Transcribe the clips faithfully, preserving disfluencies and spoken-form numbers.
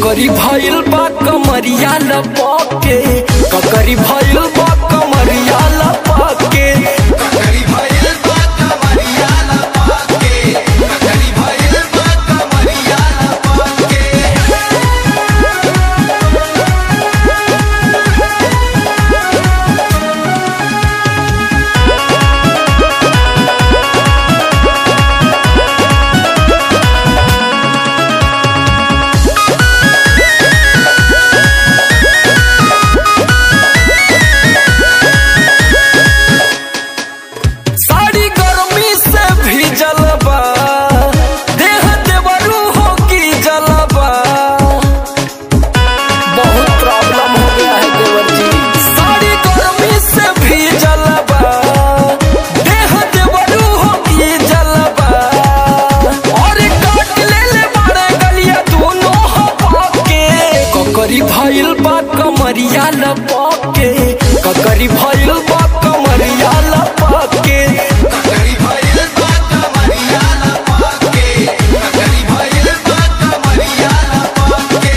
ककरी भइल बा कमरिया लपके, ककरी भइल बा कमरिया लपके, ककरी भइल बा कमरिया लपके, ककरी भइल बा कमरिया लपके। ककरी भइल बा कमरिया लपके, ककरी भइल बा कमरिया लपके, ककरी भइल बा कमरिया लपके, ककरी भइल बा कमरिया लपके।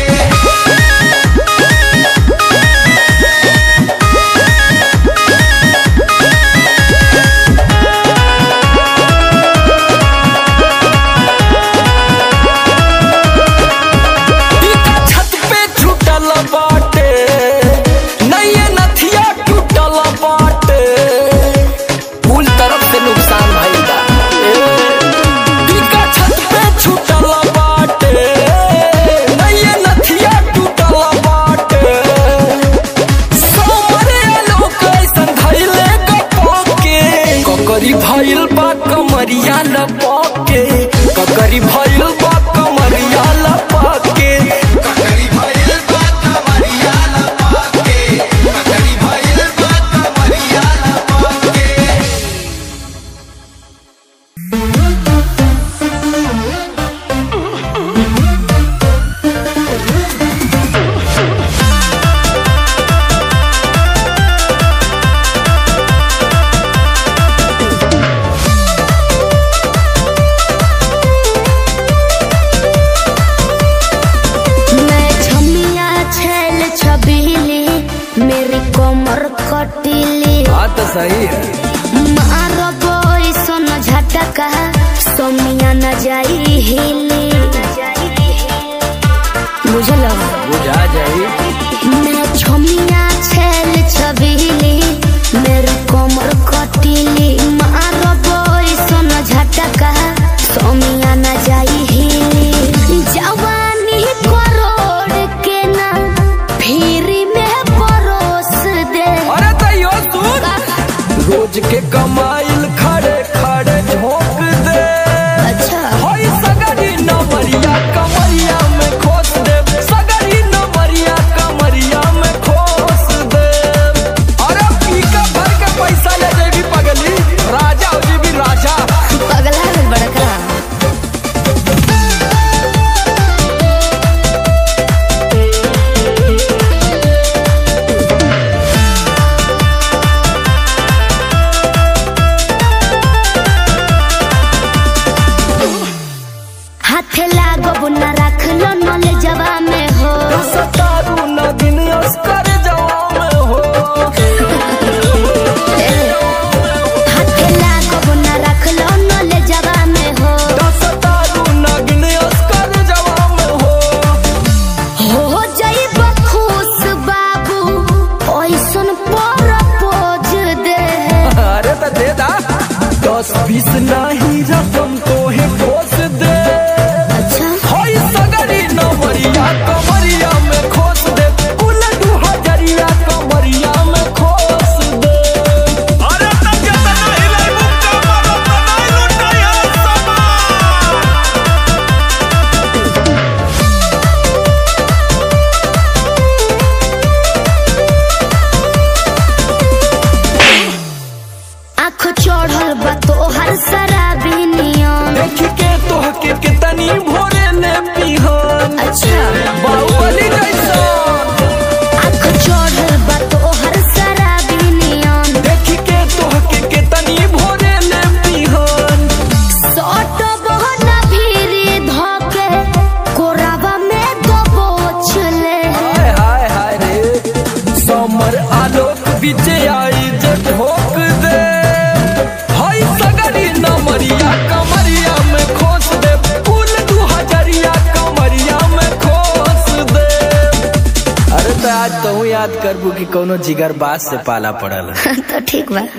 ककरी भइल बा कमरिया लपके, ककरी भइल बा कमरिया लपके, ककरी भइल बा कमरिया लपके, ककरी भइल बा कमरिया लपके। तो सही है मारो बोई सोना झटका सोमिया न जाई हिली, बुझलो बुझा जाई। मैं छोमिया छेल छबीली मेरी कोमर कटीली, मारो बोई सोना झटका सोमिया न जाई हिली। जवानी करोड़ के ना फिरी में परोस दे। अरे तैयो सुन, रोज के कमाइल खड़े खड़े झोंक दे। अच्छा होई सगरी नमरिया कमरिया में खोस दे, सगरी नमरिया कमरिया में खोस दे। अरे पीका भर के पैसा ले जेबी पगली, राजा हो जेबी राजा। पगला है बड़का। हाथे लागो बुना रख लो नले जवा में हो, सतारू नगिन अस्कर जवा में हो। हाथे लागो बुना रख लो नले जवा में हो, सतारू नगिन अस्कर जवा में हो। हो जाई बखुश बाबू ओइसन पर पोज दे। अरे तो दे दा, दस बीस नहीं रकम तो है खोस दे। होई सगरी नमरिया कमरिया में खोस दे, उलट हजरिया कमरिया में खोस दे। अरे तब जब नहीं लाई मुक्का मारो तो नहीं लुटाया सामान। आँख चढ़ल बा तोहर शराबी नियन, देख के तोहके कितनी भोरे ने पिहन। अच्छा बाहुबली जैसा आँख चढ़ल बा तोहर शराबी नियन, देख के तोहके कितनी भोरे ने पिहन। सट बहना भीरी धके कोरावा में दबोच बीचे आई जे ठोक दे हई सगरी नमरिया कमरिया में खोस दे कुल दू हजरिया कमरिया में खोस दे। अरे तो आज तो याद करबू कि कोनो जिगर बास से पाला पड़ल तो ठीक बा।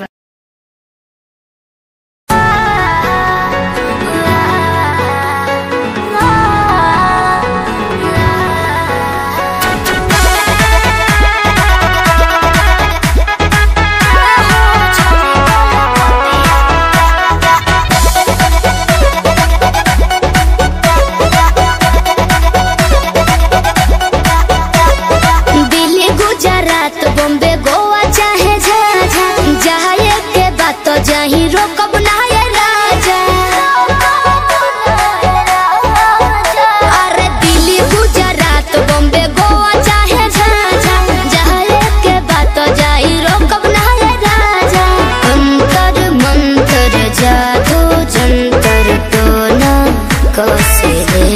बॉम्बे गोवा चाहे झाझा जाए के बात तो जाही रोकब ना ये राजा। अरे दिल्ली गुजरात बॉम्बे गोवा चाहे झाझा जाए के बात तो जाही रोकब ना ये राजा। अंतर मंतर जादू जंतर तो ना कसे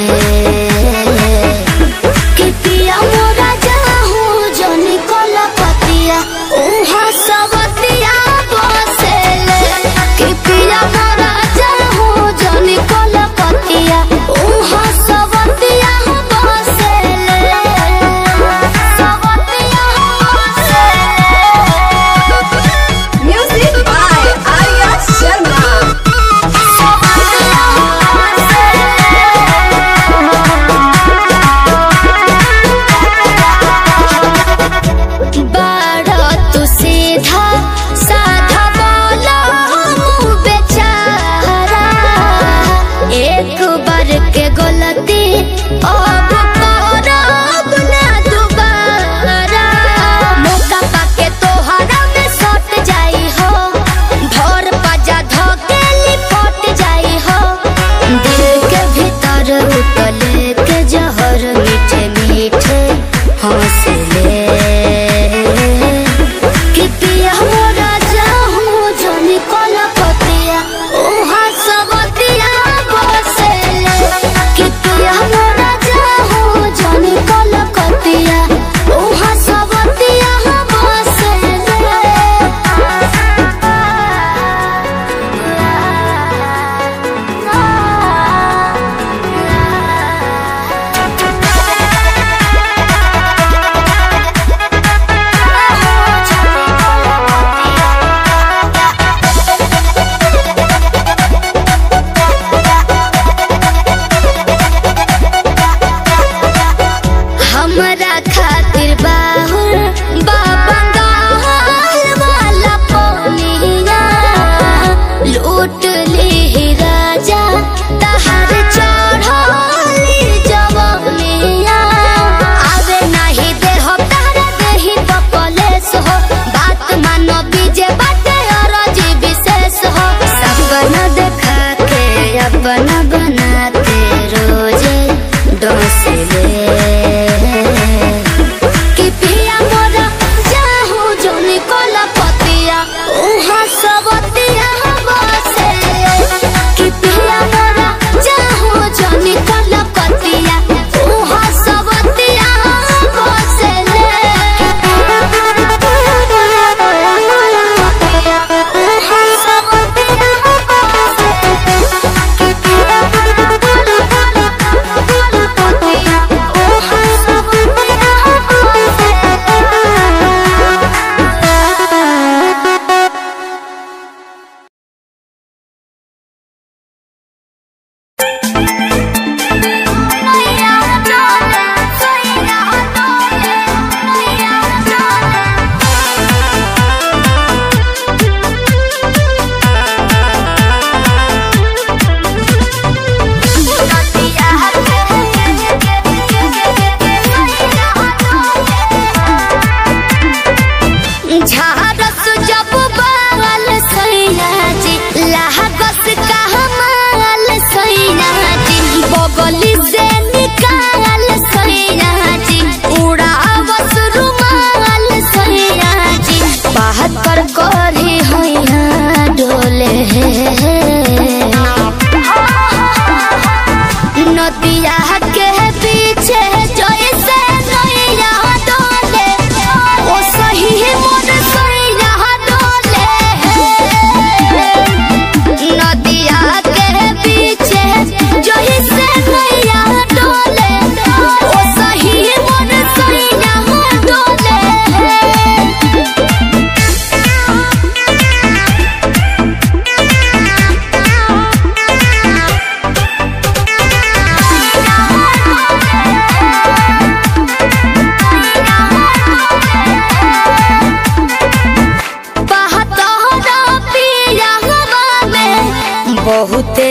कि पिया मोरा जाहू जो निकल उहा सबतिया बसेले कि पिया मोरा जाहू जो निकल पतिया उहा सबतिया बसेले सबतिया बसेले। Music by Arya Sharma. सीधा साधा बोला मुँह बेचारा एक बार के गलती अब करब ना दोबारा। मौका पाके तोहरा में सट जाई हो भोर पजा धोके लिपट जाई हो दिल के भीतर उतले के जहर मीठे मीठे हौसले बना बनाते रोजे डोसले कि पिया मोरा जाहू जो निकल पतिया उहा सबतिया बसेले कि पिया मोरा जाहू जो निकल पतिया उहा सबतिया बसेले। Oh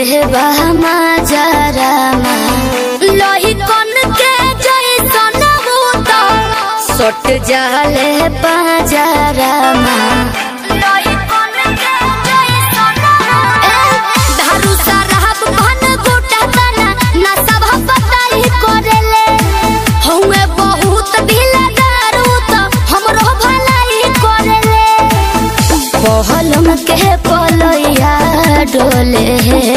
बाजारामा लोही कन के जैसन बूता सट जाले बाजारामा लोही कन के जैसन धारू सरहब भन गोटा तना ना सब बताई करेले हउए बहुत ढीला दारू तो हमरो भलाई करेले पहलम के पलैया डोले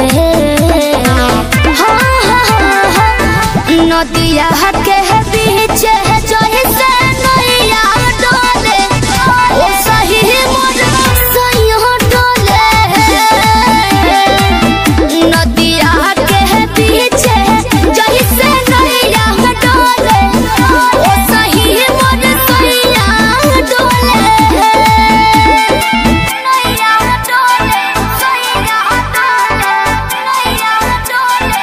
नदिया के बीच जैसे नैया डोले ओ सही मोर सैया डोले नदिया के बीच जैसे नैया डोले ओ सही मोर सैया डोले नैया डोले सैया डोले नैया डोले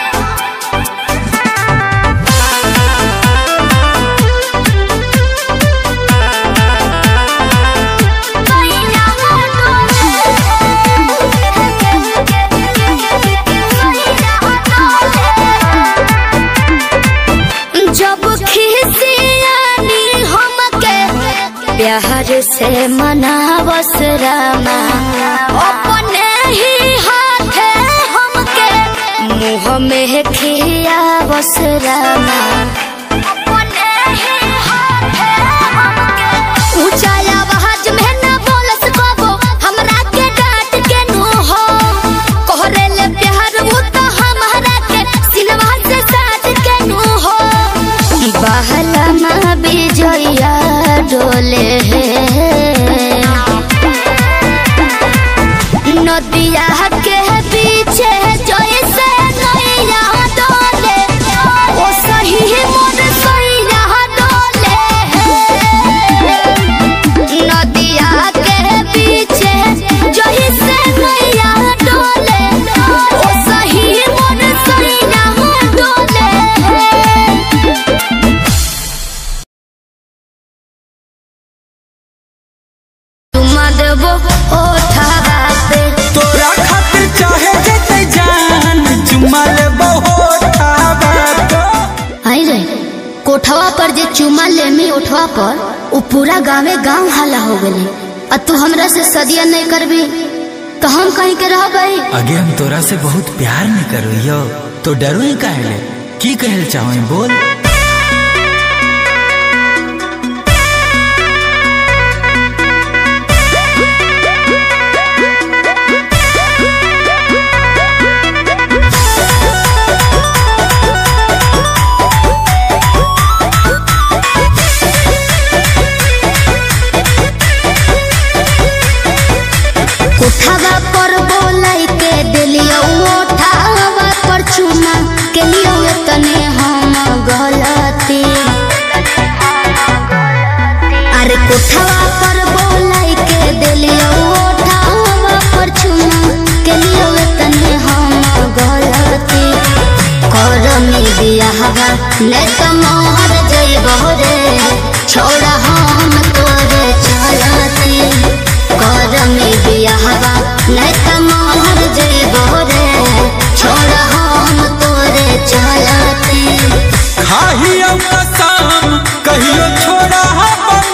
जब खिसियानी हमके प्यार से मनावस रामा अपने ही हाथे हमके मुँह में खियावस रामा अपने ही हाथे हमके ऊंचा आवाज में न बोलस कबो हमरा के डांट के नु हो कोहरेले प्यार वो तो हमरा के सिनवा से साथ के नु हो बहला माँ बिजया डोले नदिया के पीछे जैसे नैया डोले ओ सही मोर सैया डोले नदिया के पीछे जैसे नैया डोले ओ सही मोर सैया डोले देबो ओठावा पे तोरा खातिर चाहे जेते जान चुमा लेबो ओठावा पे आई रे कोठवा पर जे चुमा लेमी उठवा पर उ पूरा गावे गांव हाला हो गेले आ तू हमरा से सदिया नहीं करबी तो हम कहीं के रहबै आगे हम तोरा से बहुत प्यार नहीं करो तो डरो ही काहे की कहल चाहो बोल उठावा पर बोलाई के दिलियो उठावा पर चुमा के लियो तने हम गलती अरे उठावा पर बोलाई के दिलियो उठावा पर चुमा के लियो तने हम गलती करमी बियाहवा ने तो मोहर जइबो रे छोड़ा हम तोरे चलती करमी बियाहवा नहीं तो मोहर जइबो रे छोड़ा हम तोरे चलती खाहियो कसम कहियो छोड़ा हम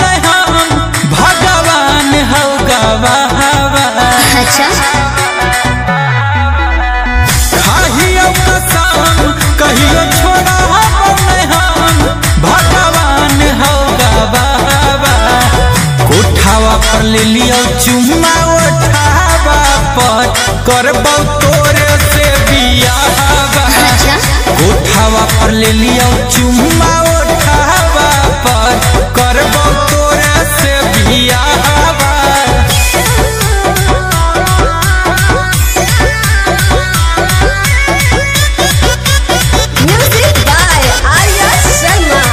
भगवान हौ गवाहवा अच्छा खाहियो कसम कहियो छोड़ा हम भगवान हौ गवाहवा कोठावा पर ले लियो चुम्मा उठावा पर करबौ तोरे से बियाहवा अच्छा कोठावा पर ले लियो चुम्मा उठावा पर करबौ तोरे से बियाहवा म्यूजिक बाय आर्या शर्मा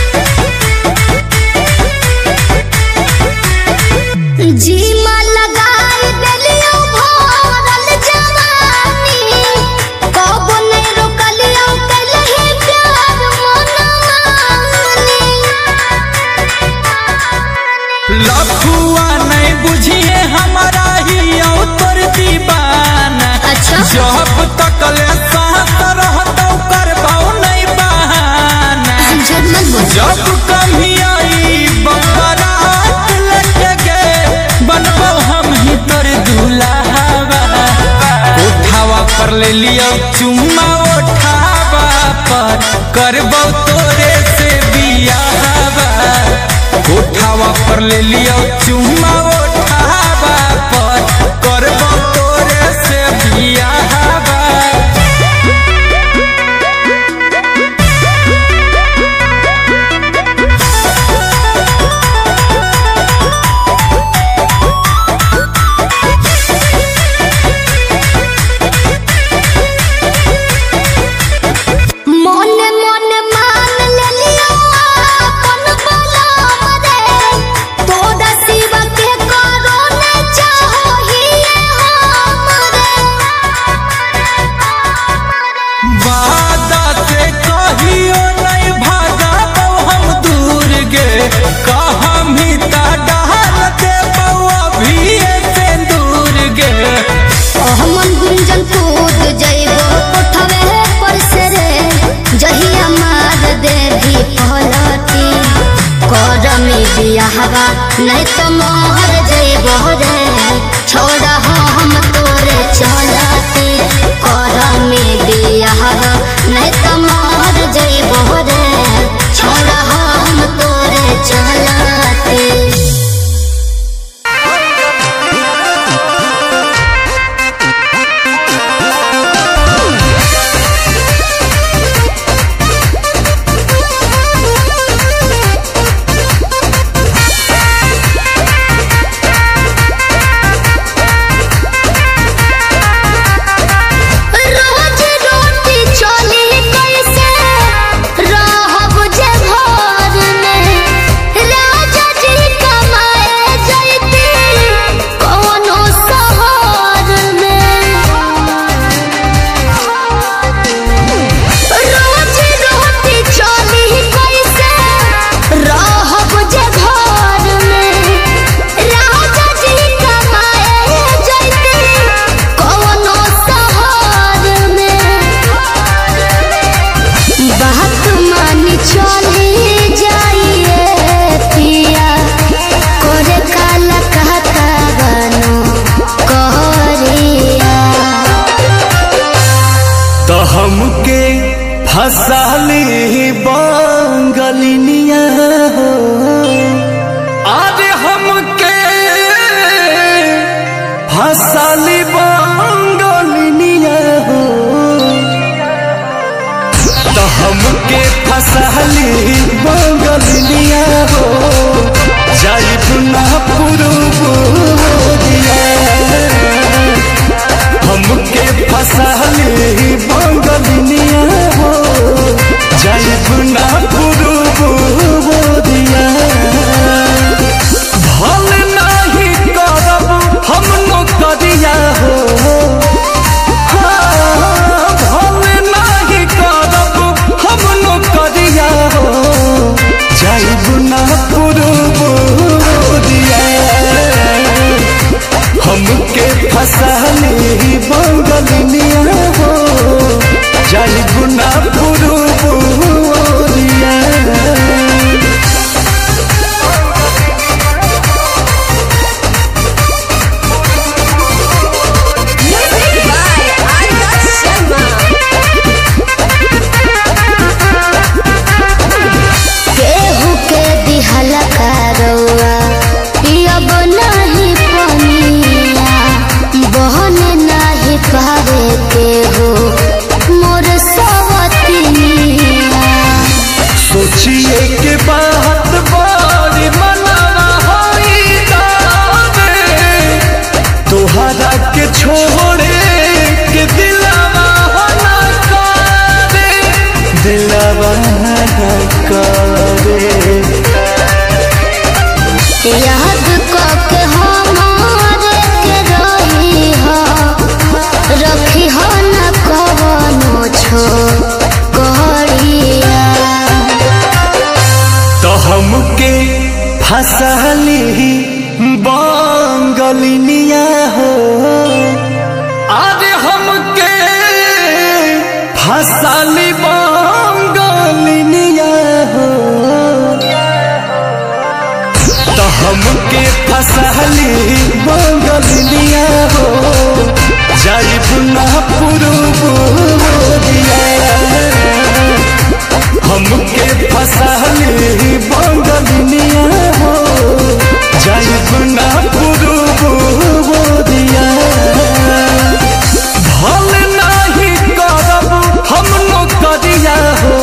जीमा लगाई देलियो भरल जवानी कब नहीं रोकलियो कलही प्यार मनमानी लखुआ नहीं बुझिए हमारा ही तोर दीवाना अच्छा जब तकले साथ रहतौ करबौ नहीं बहाना जब कभी आई बरात लगे बनबौ हम ही तोर दुल्हावा उठावा पर ले लियो चुम्मा उठावा पर करबौ तोरे से बियाहवा उठावा पर ले लियो चुम्मा उठावा पर करबौ तोरे से बियाहवा बियाहवा नहीं तो मोहर जइबो रे छोड़ा हम तोरे चलती करमी बियाहवा नहीं तो मोहर जइबो रे छोड़ा हम तोरे चलती हमके फसाली बंगलिनिया हो आज हमके फसाली बंगलिनिया हो तो हमके फसाली बंगलिनिया हो जाइब ना पुरुबोरिया हमके फसाली बंगलिनिया हो जाइब ना पुरुबोरिया भल नहीं करब हम नौकरिया हो भल नहीं करब हम नौकरिया हो जाइब ना पुरुबोरिया हमके फसाली बंगलिनिया हो जाइब ना पुरुबोरिया केहू के दिहला करौआ पियब नहीं पनिया बहन नहीं पावे केहू मोर सवतिनिया सोचिए के बात बड़ी मनावा होई दावे तोहरा के छोड़े के दिलवा ना करे दिलवा ना करे याद करके हमारे के रही हो रखी हो न कवनो छो करिया तो हमके फसाली बंगलिनिया हो आज हमके हमके फसहली बंगलिया हो जाइब ना पूरब दिया हमके फसहली बंगलिया हो जाइब ना पूरब दिया भल नहीं करब हम नौकरिया हो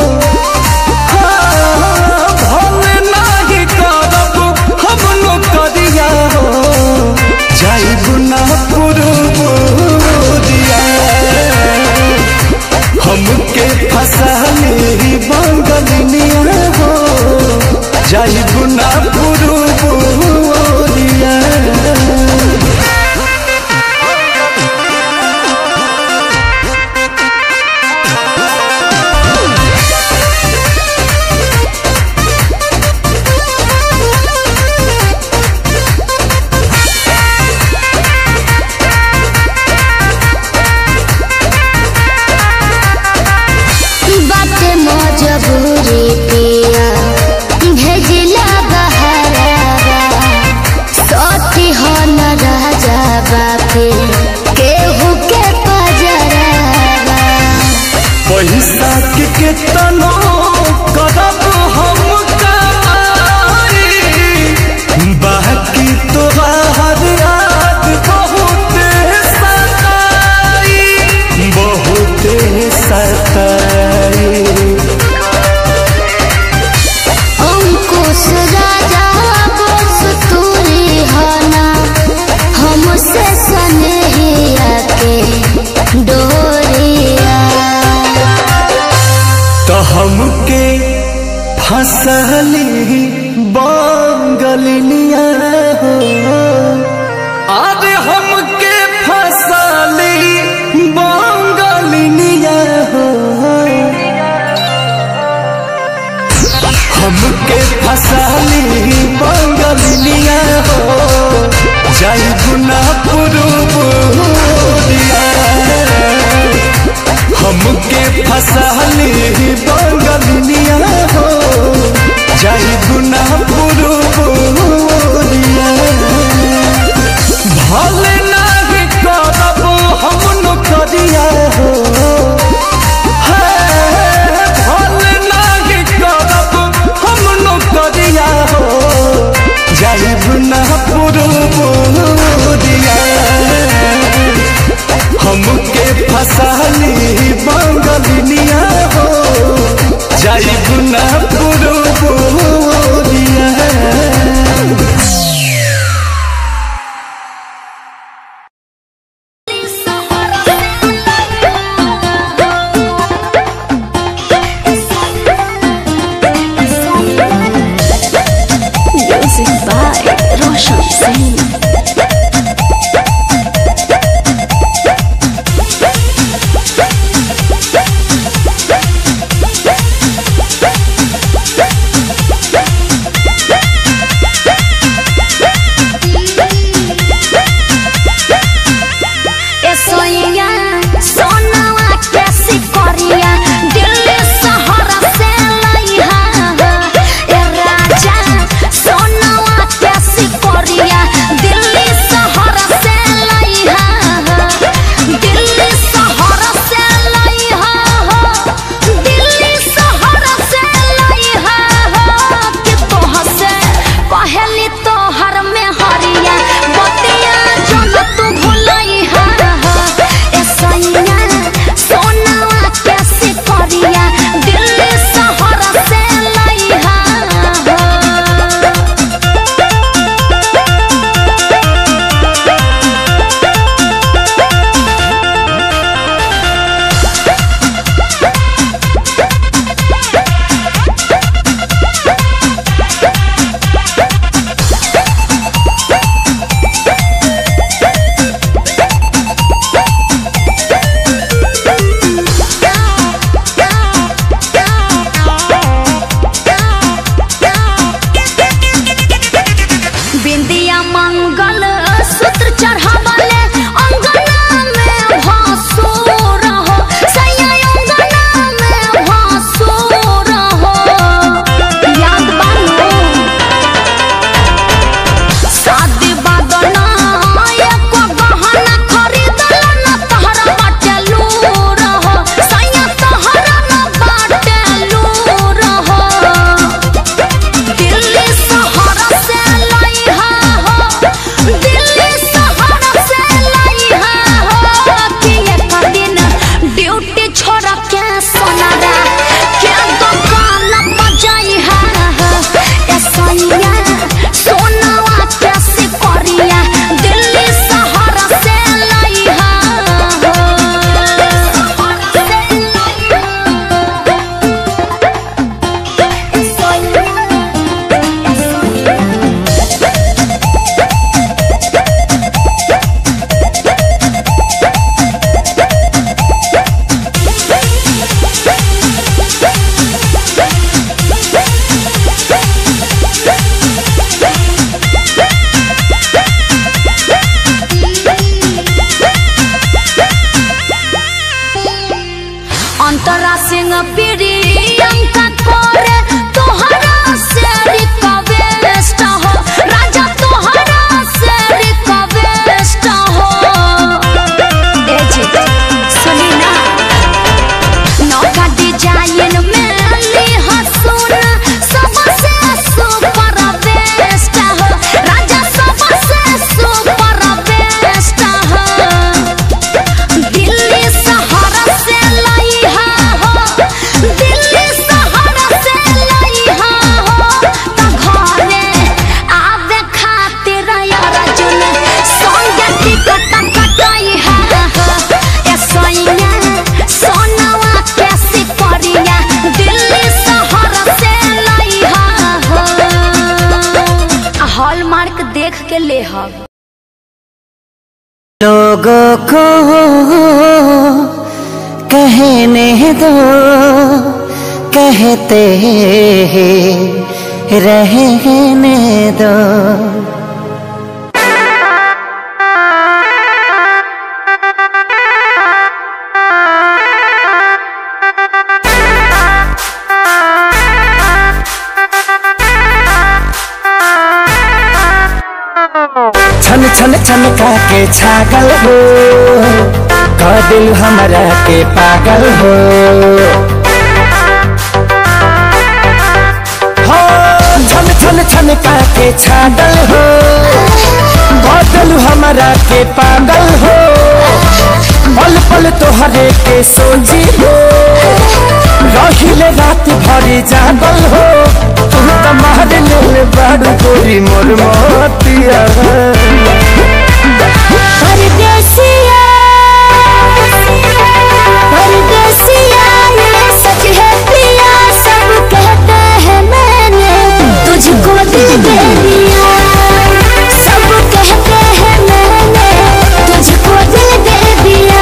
भल नहीं करब हम नौकरिया हो जाइब ना पूरब दिया हमके फसहली बंगलिया हो जाइब ना पूरब दिया मजबूरी पिया भेजिला बहरावा सती हो न राजा बापे केहू के पजरावा पैसा के केतनो करब हम कमाई बाकी तोहार याद बहुत सताई बहुत सताई अंकुश राजा बस तूरी हना हमसे सनहिया के डोरिया तो हमके फसहली बंगलिया हो अरे हमके फसहली बंगलिया हो हमके फसहली बंगलिया हो जाइब ना पूरब दिया हमके फसहली बंगलिया हो जाइब ना पूरब दिया भल नहीं करब हम नौकरिया हो भल नहीं करब हम नौकरिया हो जाइब ना पूरब दिया हमके फसहली बंगलिया हो जाइब ना पूरब दिया म्यूजिक बाय रोशन सिंह दिल्ली के ले हम। लोगों को कहने दो, कहते रहने दो। छन छन छन का के छागल हो, कर दिल हमारा के पागल हो। हो छन छन छन का के छागल हो, कर दिल हमारा के पागल हो। पल पल तोहरे के सोची हो, रहिले रात भरी जागल हो। तुम तमार लेल बाड़ू गोरी मोर मोतिया। परदेसिया परदेसिया ये सच है पिया, सब कहते हैं मैंने तुझको दिल दे दिया। सब कहते हैं मैंने तुझको दिल दे दिया।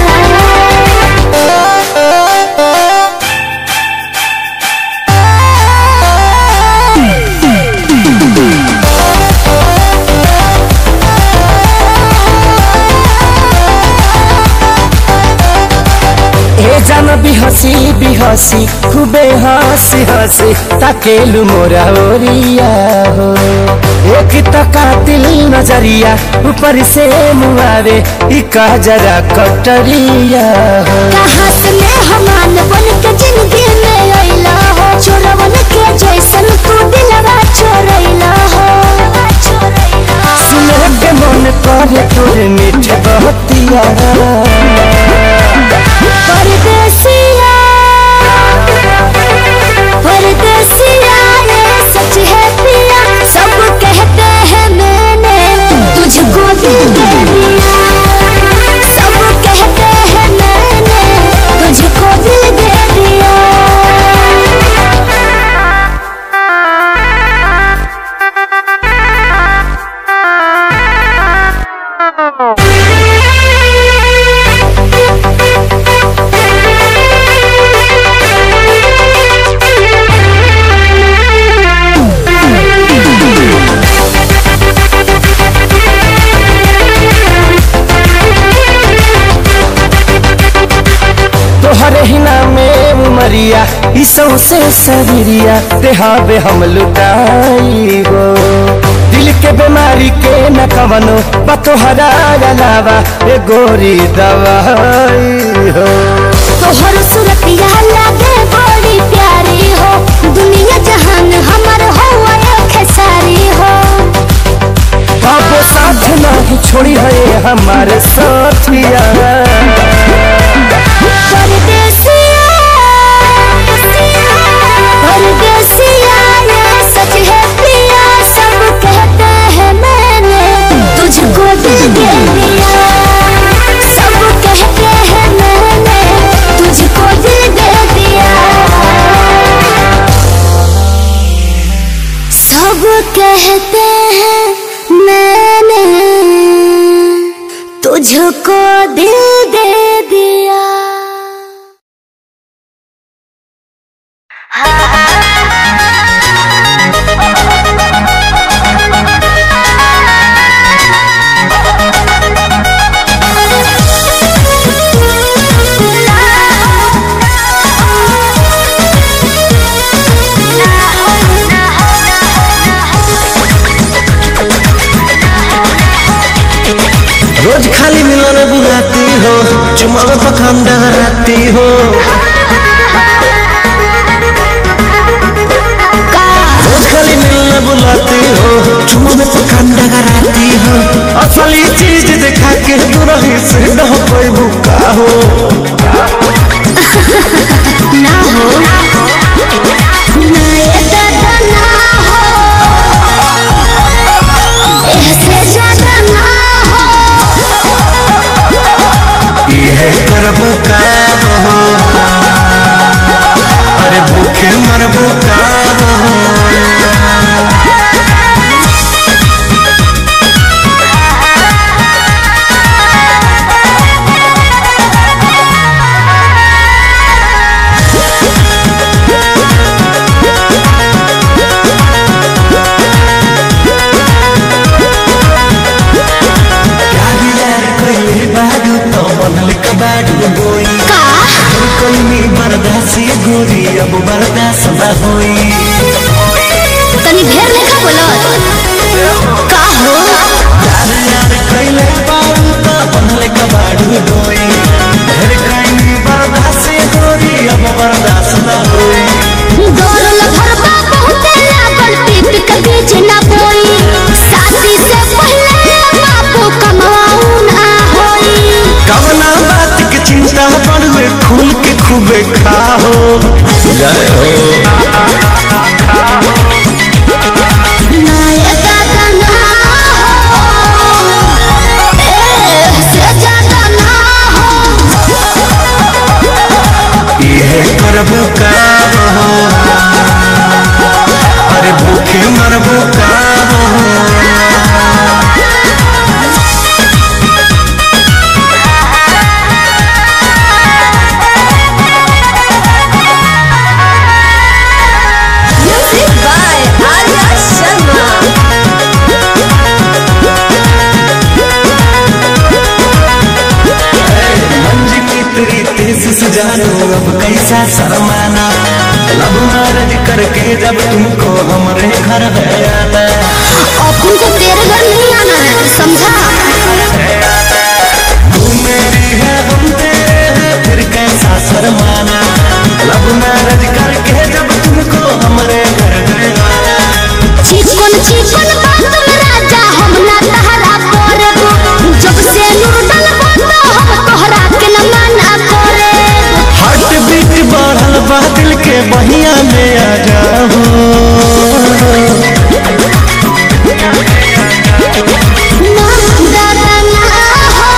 जान बिहसी बिहसी खूबे हंसी हंसी ताकेलु मोरा ओरिया हो। एक टका दिल नजरिया ऊपर से मुआवे इका जरा कटरिया हो। कहाँ से मैं हमान बन के जिंदगी में आइला हो, चोरवन के जैसन तू दिलवा चोरैला हो। सुने के मन करे तोरे मीठे बहतिया। परदेसिया परदेसिया ये सच है पिया, सब कहते हैं मैंने तुझको दिल दे दिया। सब कहते हैं मैंने तुझको दिल दे दिया। तोहरे ही नामे उमरिया इसो से शरीरिया देहावे हम लुटाई हो। दिल के बीमारी के न कवनो बतोहरा अलावा ए गोरी दवाई हो। तोहर सूरतिया लागे बड़ी प्यारी हो, दुनिया जहान हमर हो खेसारी हो। बाबू साथ नहीं छोड़ी है हमारे साथिया। परदेसिया परदेसिया ये सच है पिया, सब कहते हैं मैंने तुझको दिल दे दिया। सब कहते हैं मैंने तुझको दिल दे दिया। सब कहते हैं मैंने तुझको दिल दे दिया। रोज खाली मिलने बुलाती हो, चुमा में पखान डगराती हो। रोज खाली मिलने बुलाती हो, चुमा में पखान डगराती हो। असली चीज दिखा के तू रही से न हो कोई भूखा हो। ना हो ना ये दादा ना हो, ऐसे ज्यादा ना हो। ये करब का हो, अरे भूखे मरबो का हो। तनी ढेर लेखा बोलत का हो यार यार कइले पाऊ त बनले कबाड़ू डोई ढेर काइनी बर्दाश्त गोरी अब बर्दाश्त न होई दौड़ल भरबा बहुते लागल पीप के बीच ना बोई शादी से पहले बापू कमाऊ ना होई कवना बात के चिंता पड़वे खुल के खूबे खाओ जय हो नायका का ना हो ए से ज्यादा ना हो ये करबू का हो अरे भूखे मरबू का हो म्यूजिक बाय आर्या शर्मा मंजी की तेरी तेज से जानो अब कैसा शर्माना लब मैरिज करके जब तुमको हमारे घर है आना अपन को तेरे घर नहीं आना है समझा तू मेरी है हम तेरे हैं फिर कैसा शर्माना लब मैरिज करके जब तुमको हमारे घर है आना चिकन चिकन बात में राजा हम ना तहरा करबो जब से नूर डलबो तो हम तोहरा के न मना करे हार्ट बीट बढ़ल बा दिल के बहिया में आ जाओ ना दादा ना हो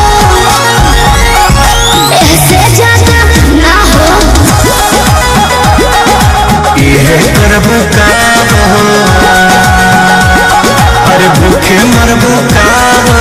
ऐसे ज्यादा ना हो ये करब का हो अरे भूखे मरबू का हो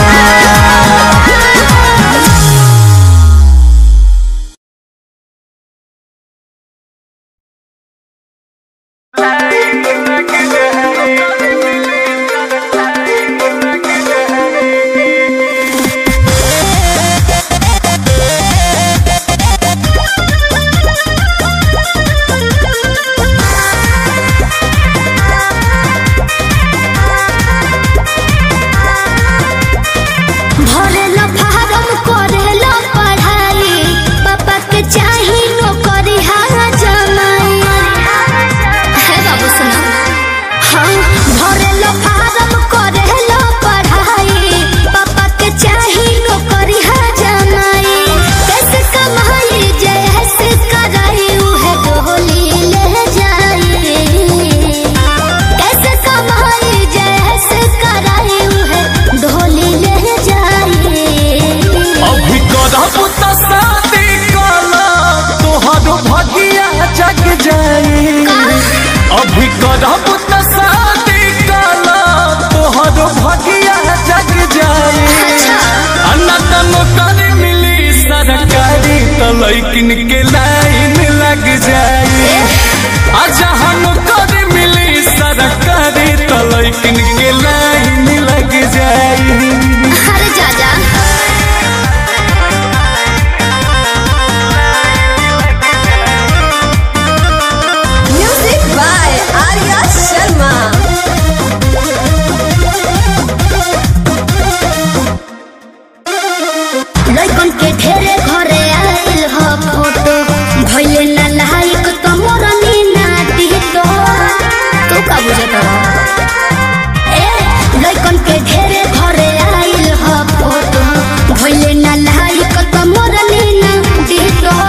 भरेला फारम करेला पढ़ाई पापा के चाही नौकरी हाँ जमाई है बाबू सुना हाँ भरेला फारम करेला पढ़ाई पापा के चाही नौकरी हाँ जमाई कैसे कमाई जैसे कराई उहे डोली ले जाई कैसे कमाई जैसे कराई उहे डोली ले जाई अभी करब त शादी काला तोहर भगिया जग जाई अभी करब त शादी काला तोहर भगिया जग जाई अन्ना त नौकरी मिली सरकारी त लइकिन के लाइन लग जाई आ जहाँ नौकरी मिली सरकारी त लइकिन के लाइन लग जाई अरे जा जा म्यूजिक बाय आर्या शर्मा लइकन के ढेरे घरे आइल ह फोटो भइले ना लाइक त मोरनी ना दितो तू का बुझत ए लइकन के ढेरे घरे आइल ह फोटो भइले ना लाइक त मोरनी ना दितो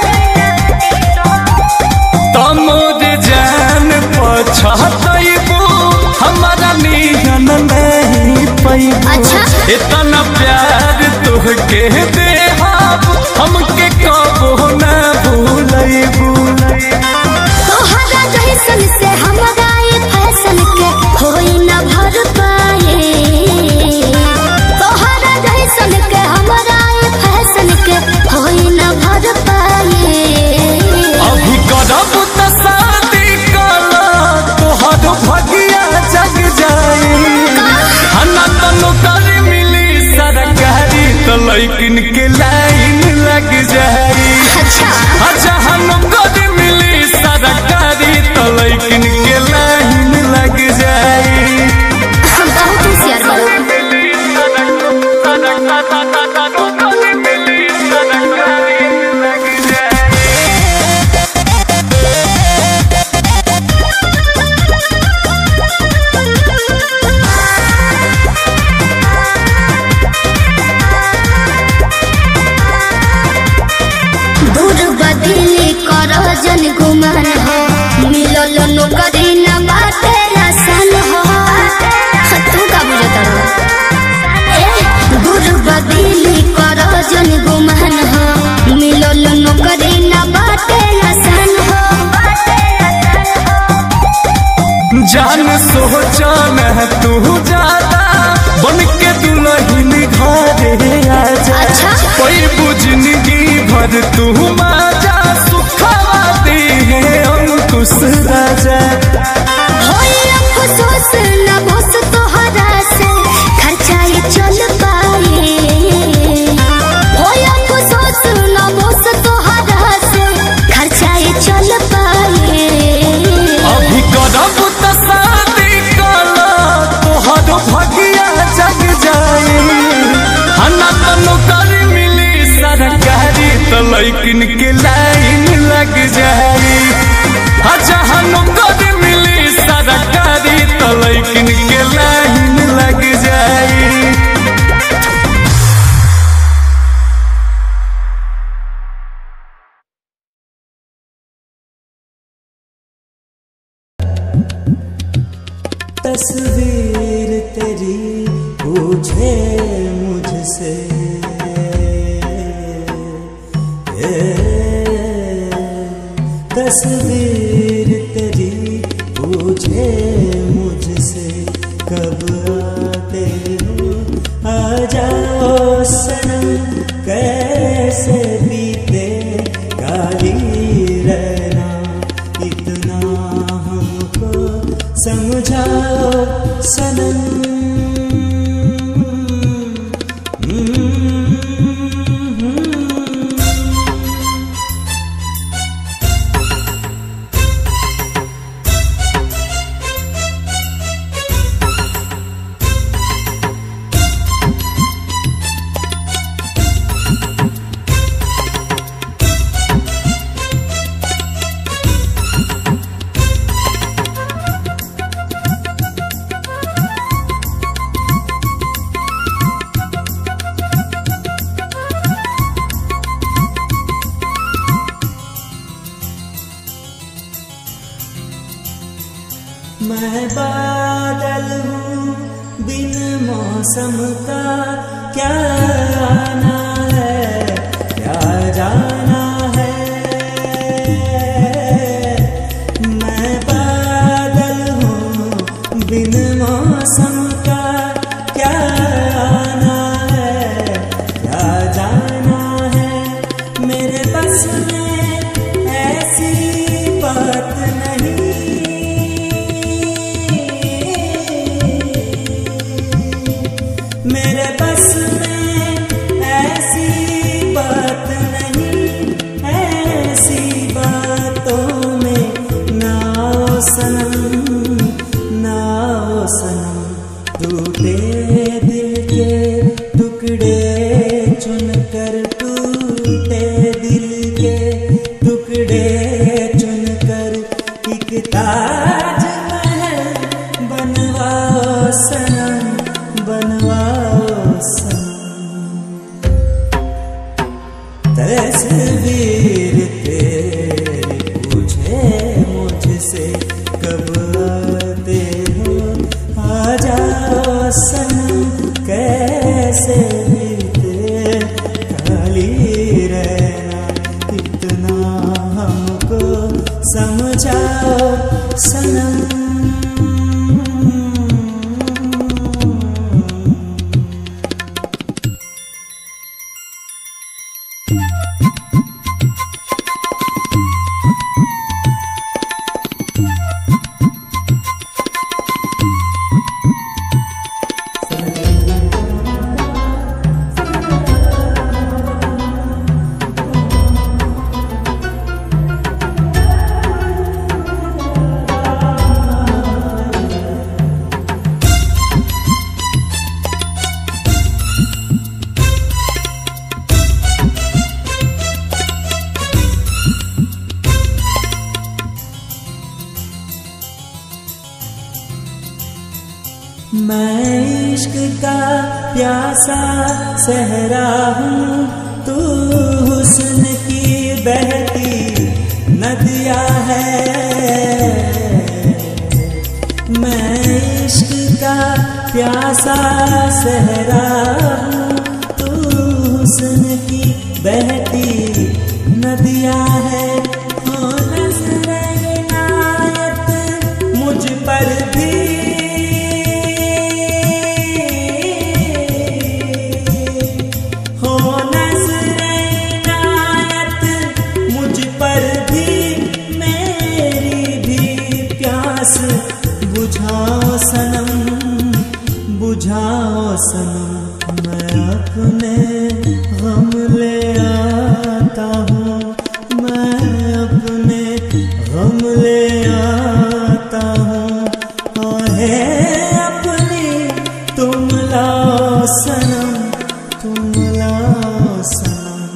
तमोर जान पछतैबू हमारा नियन नहीं पैबू अच्छा। इतना प्यार तुहके देहाब हमके कबो न भूलैबू तोहरा जैसन से हमरा ये फैशन के होई न भर पाए तोहरा जैसन के हमरा ये फैशन के होई न भर पाए अभी करब त शादी काला तोहर भगिया जग जाई हना त नौकरी मिली सरकारी त लइकिन के लाइन लग जाई अच्छा जहाँ नौकरी मिली सरकारी तो लइकिन के लाइन जान सोचन है तू ज्यादा बन के दुल्हन घरे आजा। कोई बुझनगी भर तू माजा सुखवा दे अंकुश राजा। होई अफसोस न बस तोहरा से खर्चा ही चल पाए। होई अफसोस न बस तोहरा से खर्चा ही चल पाए। अभी करब त शादी कला तोहर भगिया जग जाए। हना त नौकरी मिली सरकारी त लैकिन के लाइन लग जाए। जहाँ नौकरी मिली सरकारी तो लैकिन के लाइन लग जाए। तस्वीर तेरी पूछे मुझसे तस्वीर तेरी पूछे मुझसे कब आते हो आ जाओ सनम। कैसे बीते काली रहना इतना हमको समझाओ सनम। मैं बादल हूँ बिन मौसम का, क्या आना है क्या जाना है। मैं बादल हूँ बिन मौसम का, क्या आना है क्या जाना है। मेरे बस में ऐसी बात नहीं, मेरे बस में ऐसी बात नहीं। ऐसी बातों में ना ओ सनम, ना ओ सनम। टूटे दिल के टुकड़े चुनकर, टूटे दिल के टुकड़े चुनकर एक ताज महल बनवाओ सनम, बनवाओ सनम। तस्वीर तेरी पूछे मुझसे कब आते हो आ जाओ सनम। कैसे बीते खाली रहना इतना हमको समझाओ सनम। मैं इश्क का प्यासा सहरा हूँ, तू हुस्न की बहती नदिया है। मैं इश्क का प्यासा सहरा हूँ, तू हुस्न की बहती नदिया है। हो नज़्र इनायत मुझ पर पर भी हो नज़रे इनायत, मुझ पर भी मेरी भी प्यास बुझाओ सनम, बुझाओ सनम। मैं अपने गम ले आता हूँ, मैं अपने गम ले आता हूँ। आहें अपनी तुम लाओ सनम, तुम लाओ सनम।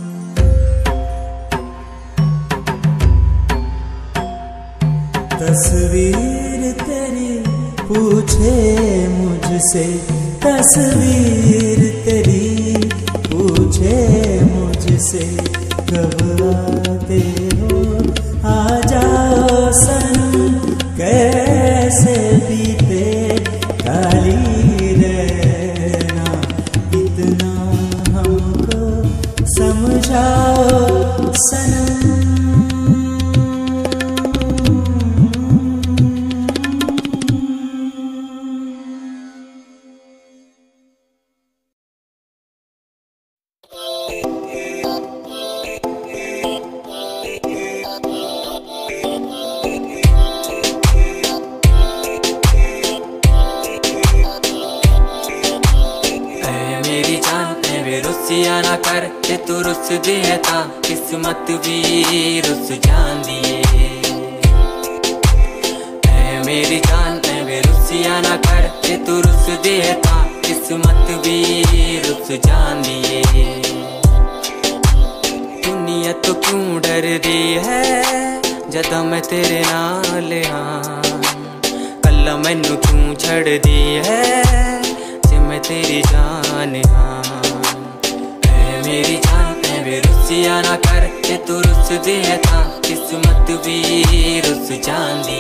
तस्वीर तेरी पूछे मुझसे, तस्वीर तेरी पूछे मुझसे, कब आते हो आ जाओ सनम। कैसे बीते खाली रहना, इतना हमको समझाओ सनम। ना कर के तू रुस दिए ता किस्मत भी रुस जांदी ऐ मेरी जान ऐ वे रुसिया ना कर के तू रुस दिए ता किस्मत भी रुस जांदी दुनिया तो क्यों डर रही है जदा मैं तेरे नाल हाँ कल्ला मैनू क्यों छड़ दी है जे मैं तेरी जान हाँ मेरी जान ऐ वे रुसिया ना कर के तू रुस दिए ता किस्मत भी रुस जांदी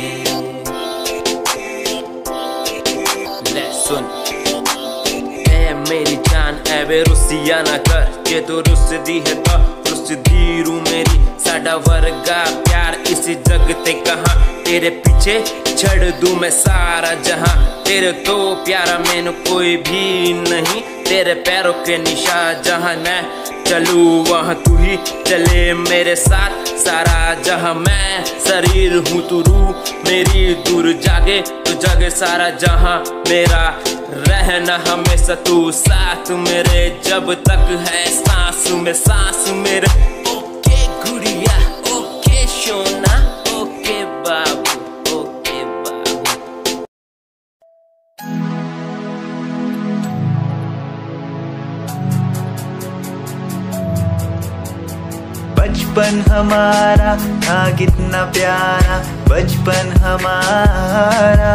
ले सुन ऐ मेरी जान ऐ वे रुसिया ना कर के तू रुस दी है ता रुस दी रू मेरी साडा वर्गा प्यार इस जग ते कहां तेरे पीछे छड़ दूं मैं सारा जहां तेरे तो प्यारा मैनू कोई भी नहीं तेरे पैरों के निशान जहां मैं चलूं वहां तू ही चले मेरे साथ सारा जहां मैं शरीर हूँ तू रूह मेरी दूर जागे तू जागे सारा जहां मेरा रहना हमेशा तू साथ मेरे जब तक है सांस में सांस मेरे ओके गुड़िया ओके सोना ओके बाबू ओके बाबू बचपन हमारा था कितना प्यारा बचपन हमारा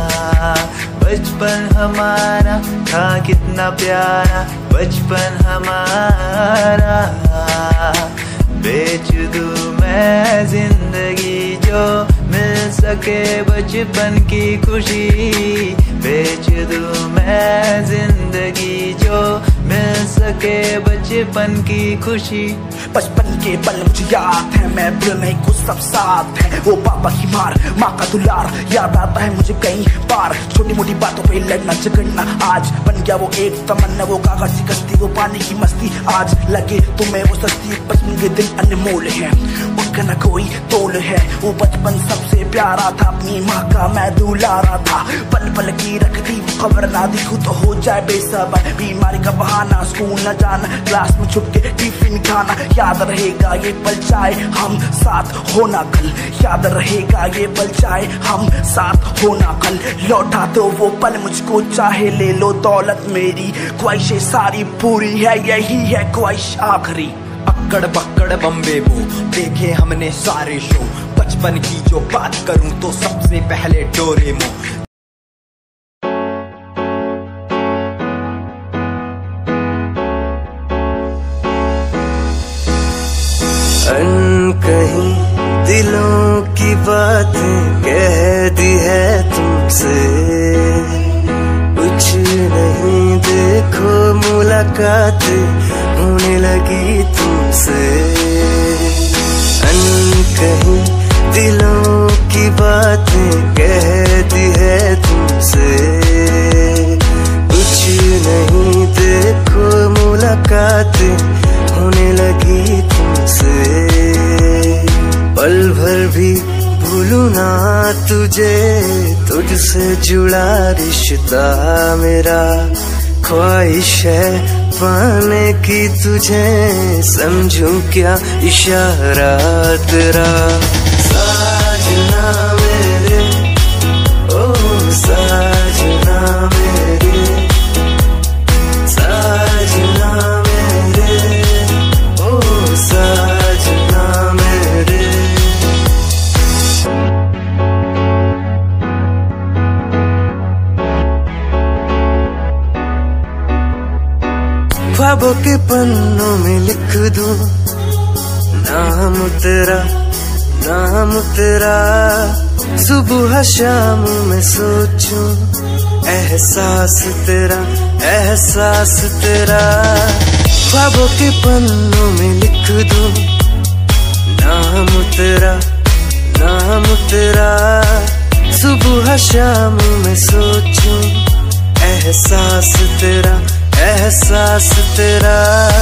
बचपन हमारा था कितना प्यारा बचपन हमारा बेच दूं मैं जिंदगी जो मिल सके बचपन की खुशी बेच दूं मैं जिंदगी जो मिल सके बचपन की खुशी बचपन के पल मुझे याद है मैं भूल नहीं कुछ सब साथ है वो पापा की मार माँ का दुलार याद आता है मुझे कई बार छोटी मोटी बातों पे लड़ना झगड़ना आज बन गया वो एक तमन्ना वो कागज की कश्ती वो पानी की मस्ती आज लगे तुम्हें वो सस्ती बचपन के दिन अनमोल है उनका न कोई तोल है वो बचपन सबसे प्यारा था अपनी माँ का मैं दुलारा था पल पल की रखती वो खबर ना दिखूं तो हो जाए बेसबर बीमारी का बहाना स्कूल न जाना क्लास में छुप के टिफिन खाना याद रहेगा ये पल चाहे हम साथ होना कल याद रहेगा ये पल चाहे हम साथ होना कल लौटा दो वो पल मुझको चाहे ले लो दौलत मेरी ख्वाहिशें सारी पूरी है यही है ख्वाहिश आखिरी अक्कड़ बक्कड़ बम्बे वो देखे हमने सारे शो बचपन की जो बात करूं तो सबसे पहले डोरेमोन कहीं दिलों की बातें कह दी है तुमसे कुछ नहीं देखो मुलाकात होने लगी तुमसे अन कहीं दिलों की बातें कह मुलाकातें होने लगी तुमसे। पल भर भी भूलूं ना तुझे, तुझसे जुड़ा रिश्ता मेरा। ख्वाहिश है पाने की तुझे, समझूं क्या इशारा तेरा। साजना मेरे ओ साजना मेरे, साजना मेरे ओ साजना मेरे। ख्वाबों के पन्नों में लिख दूं नाम तेरा, नाम तेरा। सुबह शाम में सोचूं एहसास तेरा, एहसास तेरा। ख्वाबों के पन्नों में लिख दूं नाम तेरा, नाम तेरा। सुबह शाम में सोचूं एहसास तेरा, एहसास तेरा।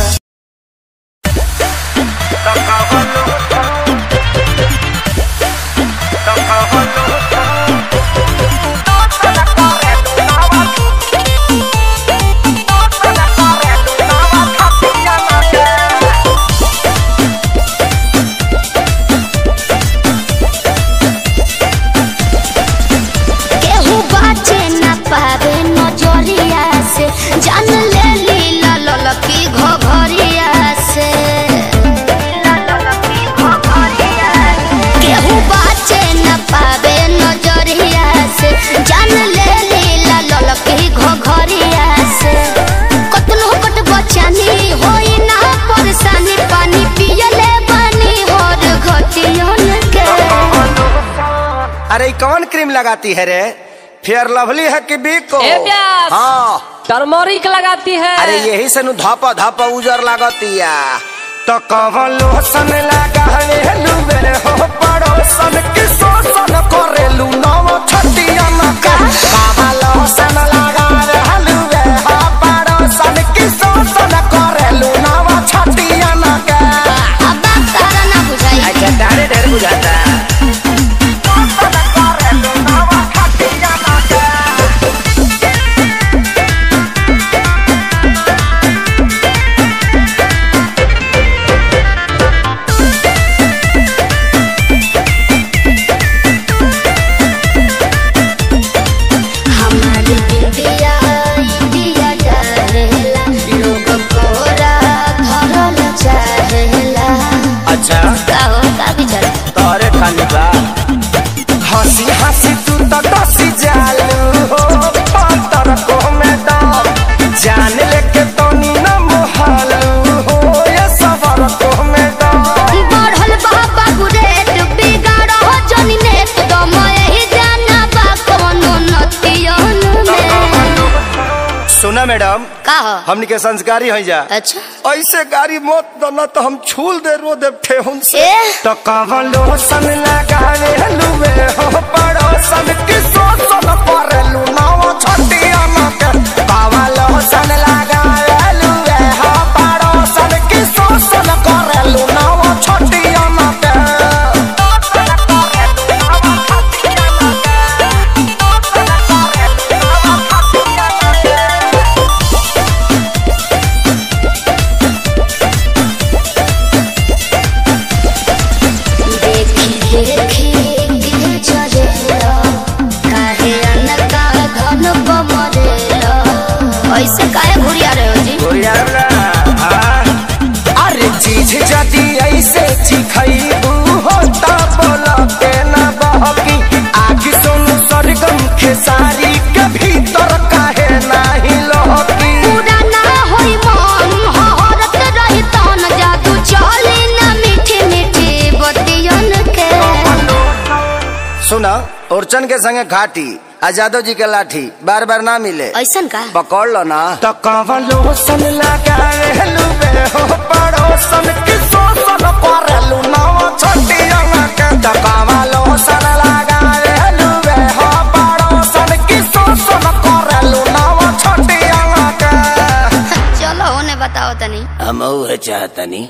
जान ले लीला ललकी घोघरिया से, केहू बाचे न पावे नजरिया से। जान ले लीला ललकी घोघरिया से। कतनो कट बचानी होई ना परेशानी, पानी पियले बानी और घटियन के। अरे कौन क्रीम लगाती है रे? फेयर लवली है कि बिको? हाँ टर्मरिक लगाती है। अरे यही से नु धापा धापा उजर लागतिया। तो कवन लोशन लगा है लुबे हो पड़ोसन की शोषण करेलू नव छटिया न कर। कवन लोशन लगा है लुबे हो पड़ोसन की शोषण करेलू नव छटिया न कर। अब बात तारा ना बुझाई। अच्छा तारे ढेर बुझाता। हंसी हंसी तू तो डसी जालू हो, पातर को मैं दम जान लेके तो नी न मोहलू हो, ये सफर को मैं दम। बढ़ल बाबा गुरेट बिगाड़ हो जनी नेत दम यही जाना बा कोनो नतियन में। सुना मैडम का हमनी के संस्कारी हो जा। अच्छा ऐसे गाड़ी मत दना तो हम छूल दे रो दे ठेहुन से। तो कवन लोशन लगावे लुबे हो पड़ोसन की शोषण करेलू नव छटिया न के। कवन लोशन लगावे लुबे हो पड़ोसन की शोषण करेलू नव छटिया न के। ऐसे काहे घुरिया रहे हो जी? घुरिया अरे चीज जदी ऐसे चिखैबू होता बोला के ना बहकी। आगे सोनू सरगम खेसारी के भीतर काहे नाही लहकी। पूरा ना होई मन हहरत रही तन जादू चली ना मीठी मीठी बतियन के। सुना ओरचन के संगे घाटी आजादो जी के लाठी बार बार ना मिले। ऐसन का पकड़ लो ना। तो कवन लोशन लगावे लुबे हो पड़ोसन की शोषण करेलू नव छटिया न के। तो कवन लोशन लगावे लुबे हो पड़ोसन की शोषण करेलू नव छटिया न के। चलो होने बताओ तनी। हम है चाहतनी।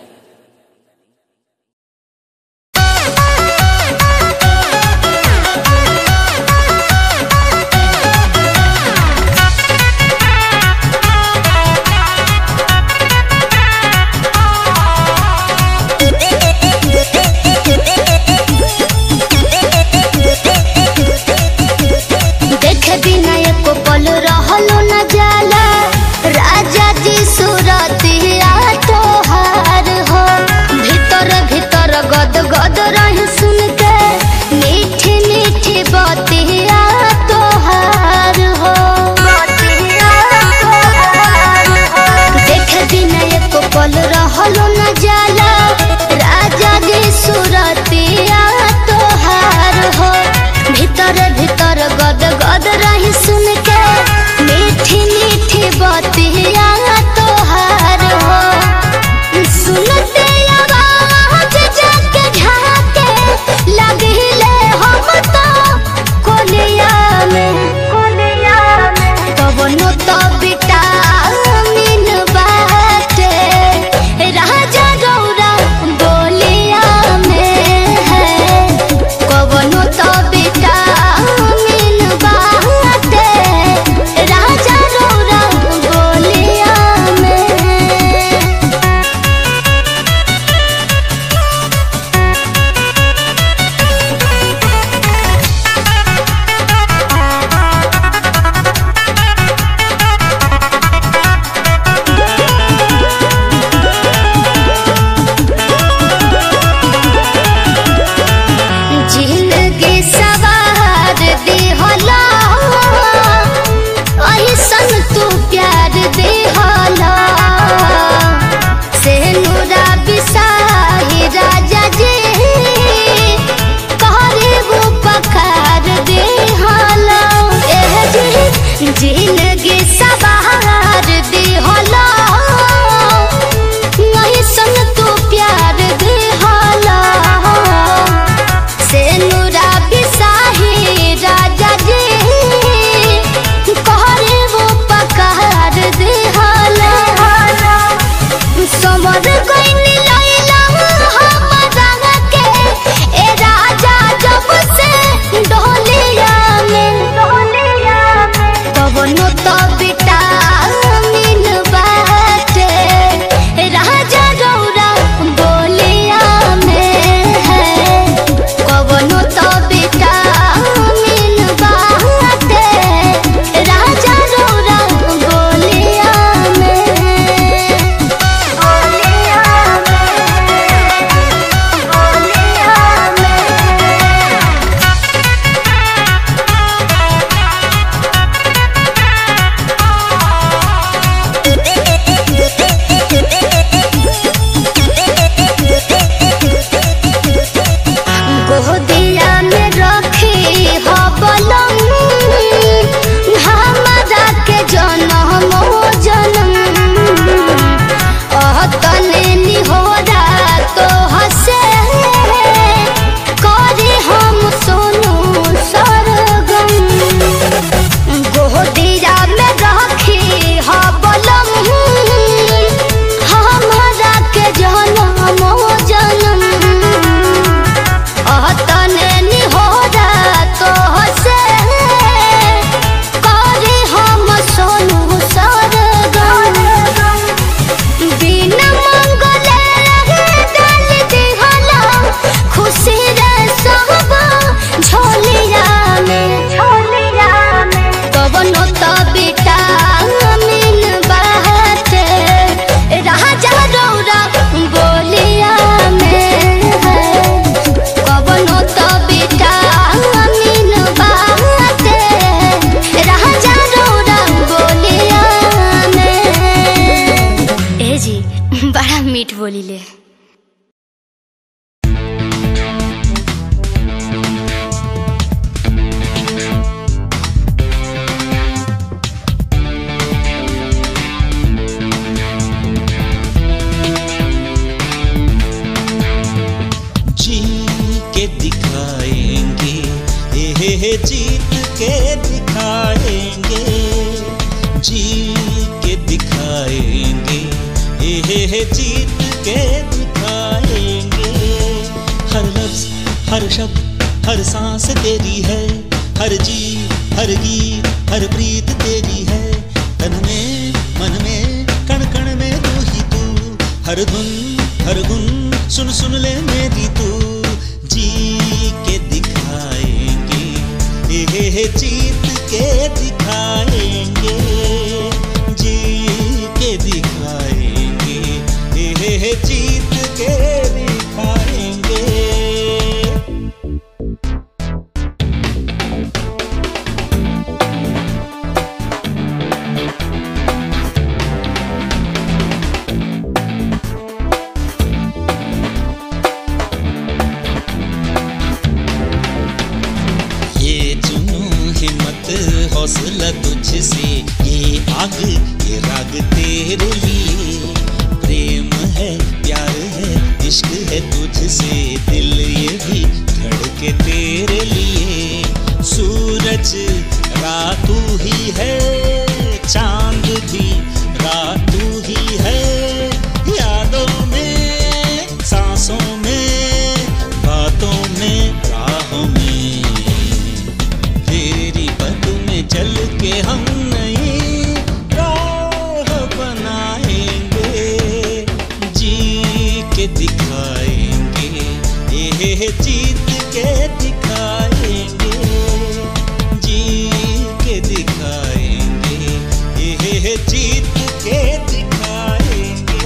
No ये जीत के दिखाएंगे। हर लफ्ज हर शब्द हर सांस तेरी है, हर जी हर गीत हर प्रीत तेरी है। तन में मन में कण कण में तू ही तू, हर धुन हर गुन सुन सुन ले मेरी तू। जी के दिखाएंगे, ये जीत के दिखाएंगे, जी के दिखाएंगे, ये जीत के दिखाएंगे। हौसला तुझसे, ये आग ये राग तेरे लिए। प्रेम है प्यार है इश्क है तुझसे, दिल ये भी धड़के तेरे लिए। सूरज रात तू ही है, चांद भी रात तू ही है। यादों में सांसों में बातों में राहों में, तेरी बद में चल के हम नई राह बनाएंगे। जी के दिखाएंगे, ये जीत के दिखाएंगे, जी के दिखाएंगे, ये जीत के दिखाएंगे।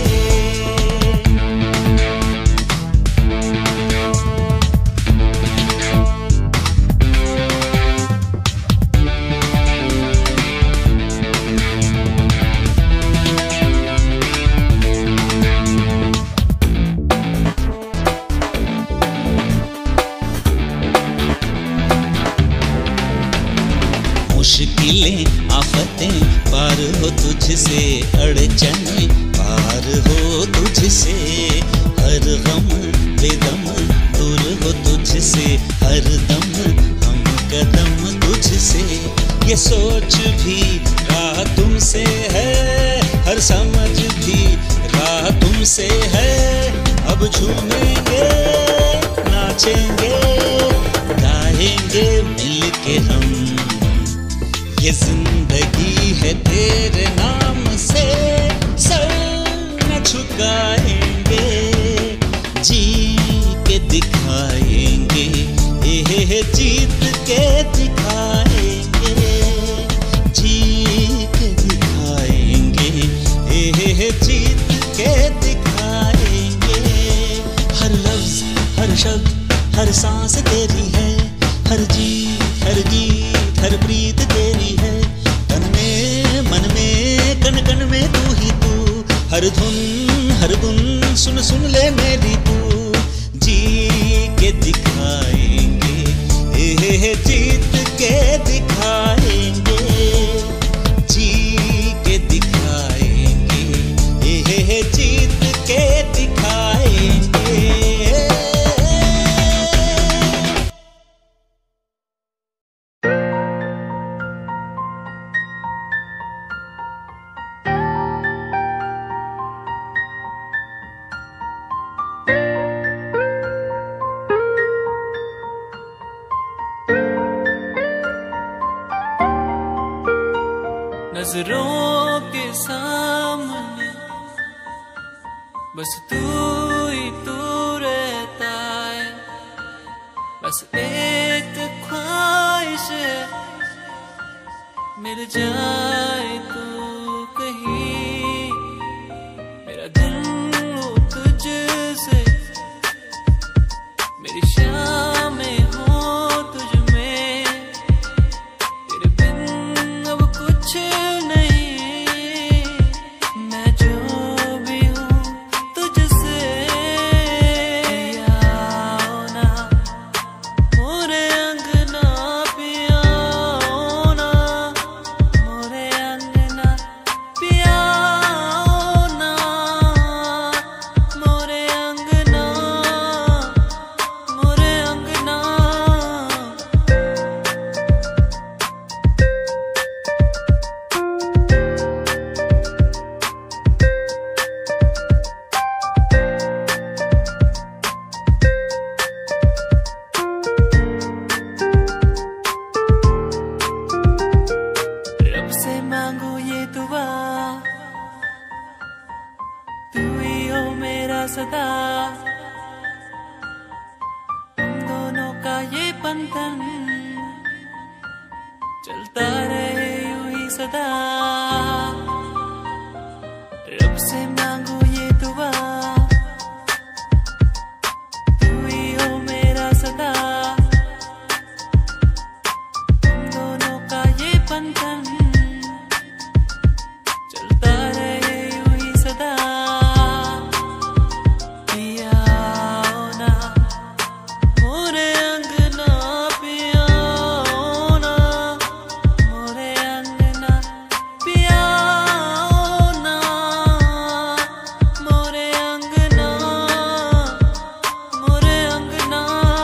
मुश्किलें आफतें पार हो तुझसे, अड़चनें पार हो तुझसे। हर गम बेदम दूर हो तुझसे, हर दम हम कदम तुझसे। ये सोच भी राह तुमसे है, हर समझ भी राह तुमसे है। अब झूमेंगे नाचेंगे गाएंगे मिलके हम, ये जिंदगी है तेरे नाम से सर न झुकाएंगे। जी के दिखाएंगे, ये जीत के दिखाएंगे, जी के दिखाएंगे, ये जीत के दिखाएंगे। हर लफ्ज हर शब्द हर सांस तेरी है, हर जी हर गीत हर प्रीत तेरी है। तन में मन में कन कन में तू ही तू, हर धुन हर गुन सुन सुन ले मेरी तू। जी के दिखाएंगे, ये जीत के दिखाएंगे, जी के दिखाएंगे, ये जीत के दिखाएंगे। नजरों के सामने बस तू ही तू रहता है। बस एक ख्वाहिश है, मिल जाए तू कहीं। मेरा दिल हो तुझसे, मेरी शामें हो तुझ में। तेरे बिन अब कुछ नहीं, मैं जो भी हूँ तुझसे। आओ ना मोरे अंगना पियाओ ना, मोरे सदा, हम दोनों का ये बंधन चलता रहे यूं ही सदा। रब से मांगू ये दुआ, तू ही हो मेरा सदा, हम दोनों का ये बंधन चलता रहे यूं ही सदा। पिया ओ ना मोरे अंगना, पिया ओ ना मोरे अंगना, पिया ओ ना मोरे अंगना, मोरे अंगना।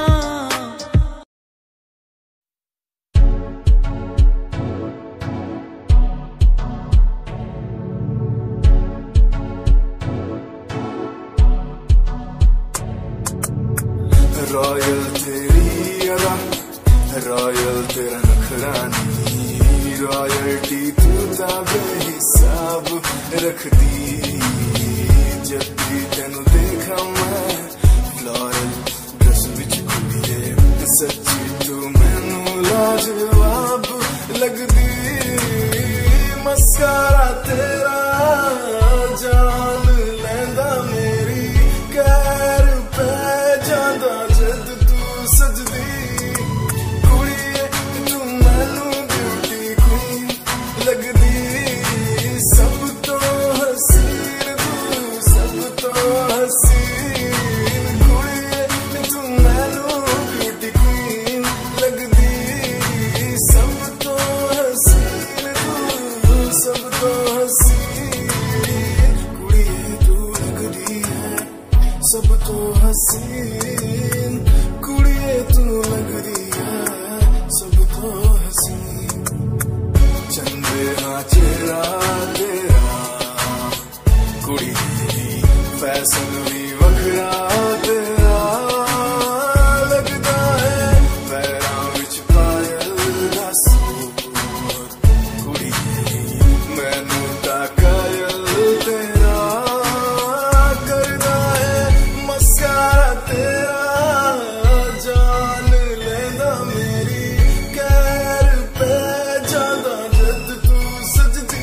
रॉयल तेरी अदा, रॉयल तेरा नखरानी, रॉयल्टी तू ता बेहिसाब रख दी। जब भी तेनू देखा मैं फ्लोरल ड्रेस विच कुड़िए, सच्ची तू मैनू लाजवाब लगदी। मस्कारा तेरा जान लैंदा मेरी, कैर पै जांदा जद तू सजदी। कुड़िए तू मैनू ब्यूटी क्वीन लगदी, सब तो हसीन तू, सब तो हसीन। कुड़िए तू मैनू ब्यूटी क्वीन लगदी, सब तो हसीन तू, सब तो हसीन। कुड़िए तू लगदी है सब तो हसीन, कुड़िए तू लगदी है सब तो हसीन। चंदे हाँ चेहरा तेरा, कुड़ी फैशन भी वखरा तेरा लगदा है। पैरां विच पायल दा सूट, कुड़ी मैनू ता कायल तेरा करदा है। मस्कारा तेरा जान लेंदा मेरी, कैर पे जांदा जद तू सजदी।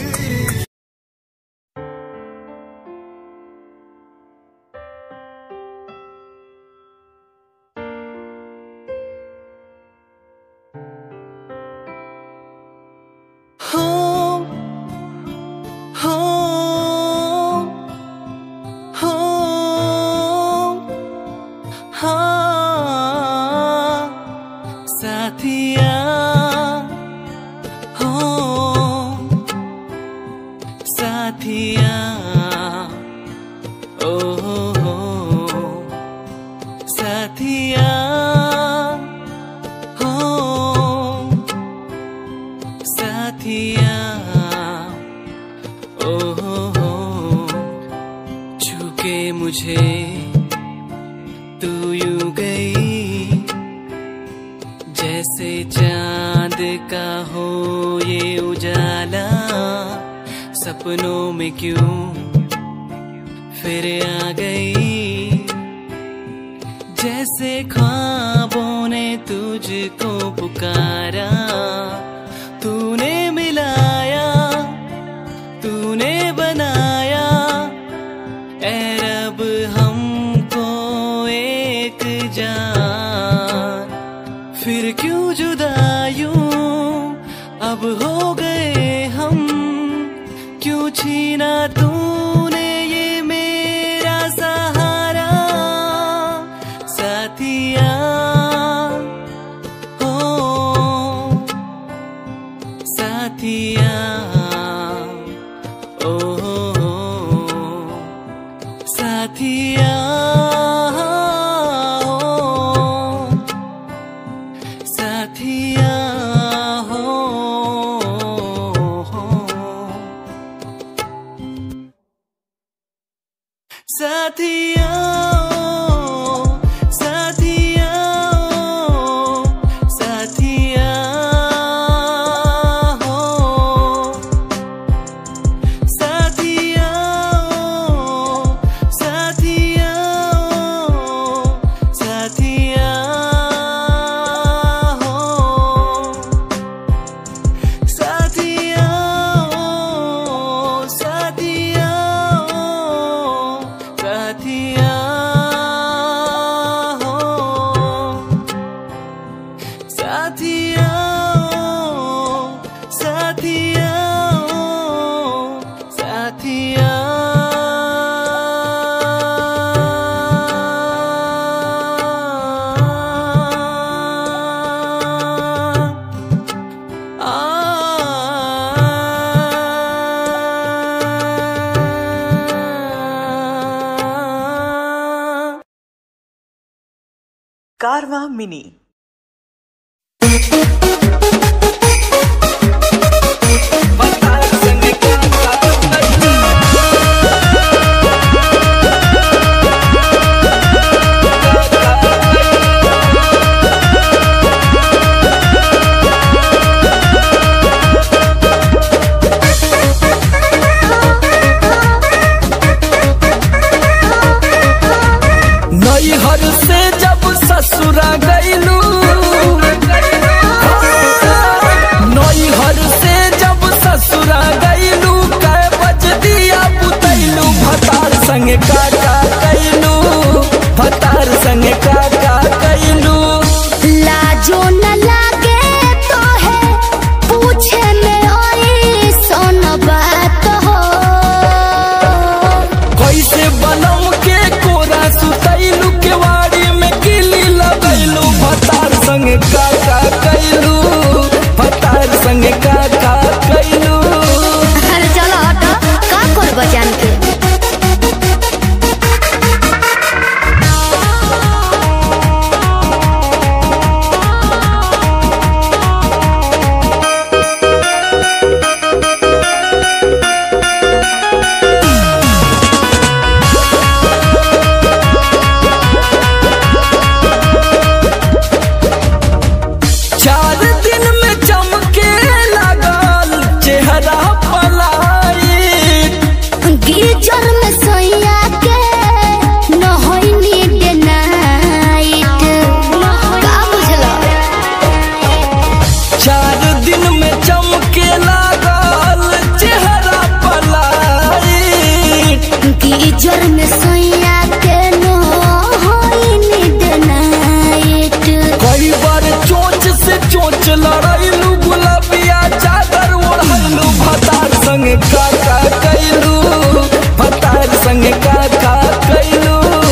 हो हो हो हाँ साथिया, हो साथिया, ओ हो हो साथिया, हो साथिया, ओ हो हो। छू के मुझे तू यूं गई, जैसे चांद का हो ये उजाला। सपनों में क्यों फिर आ गई, जैसे ख्वाबों ने तुझको पुकारा। तूने मिलाया, तूने बनाया, ऐ रब हमको एक जान। फिर क्यों जुदा यूं अब हो गए हम, क्यों छीना तूने ये मेरा सहारा। साथिया हो साथिया, ओ हो हो साथिया, हो साथिया, हो हो साथिया, साथिया, साथिया, हो साथिया, साथिया। कारवा मिनी। नैहर से जब ससुरा गईलू, नैहर से जब ससुरा गईलू, कै बज दिया बुतैलू, भतार संगे काका कैलू, भतार संगे काका कैलू। लाजो न लागे तो है पूछे में ओई सोन बात हो। कैसे बनम के कोरा सुतैलू, केवाड़ी में किली लगैलू, भतार संगे काका कैलू, भतार संगे काका कैलू। अरे चलो हटो, का करब जान के। चार दिन में चमके लगल चेहरा पलाई, गीजर में सोया के नहैनी डे नाइट, का बुझलो। चार दिन में चमके लगल चेहरा पलाई, गीजर में सोया के नहैनी डे नाइट। कई बार चोंच से चोंच लड़ैलू, गुलाबिया चादर ओढ़ैलू, भतार संगे काका कैलू, भतार संगे काका कैलू।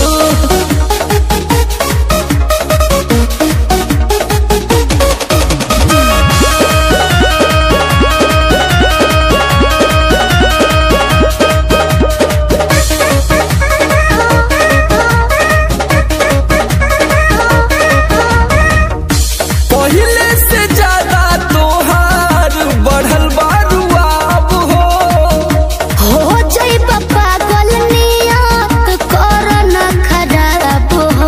पहिले से ज्यादा तोहार बढ़ल बारुआब हो, हो जाई पागल नियत कर न खराब हो।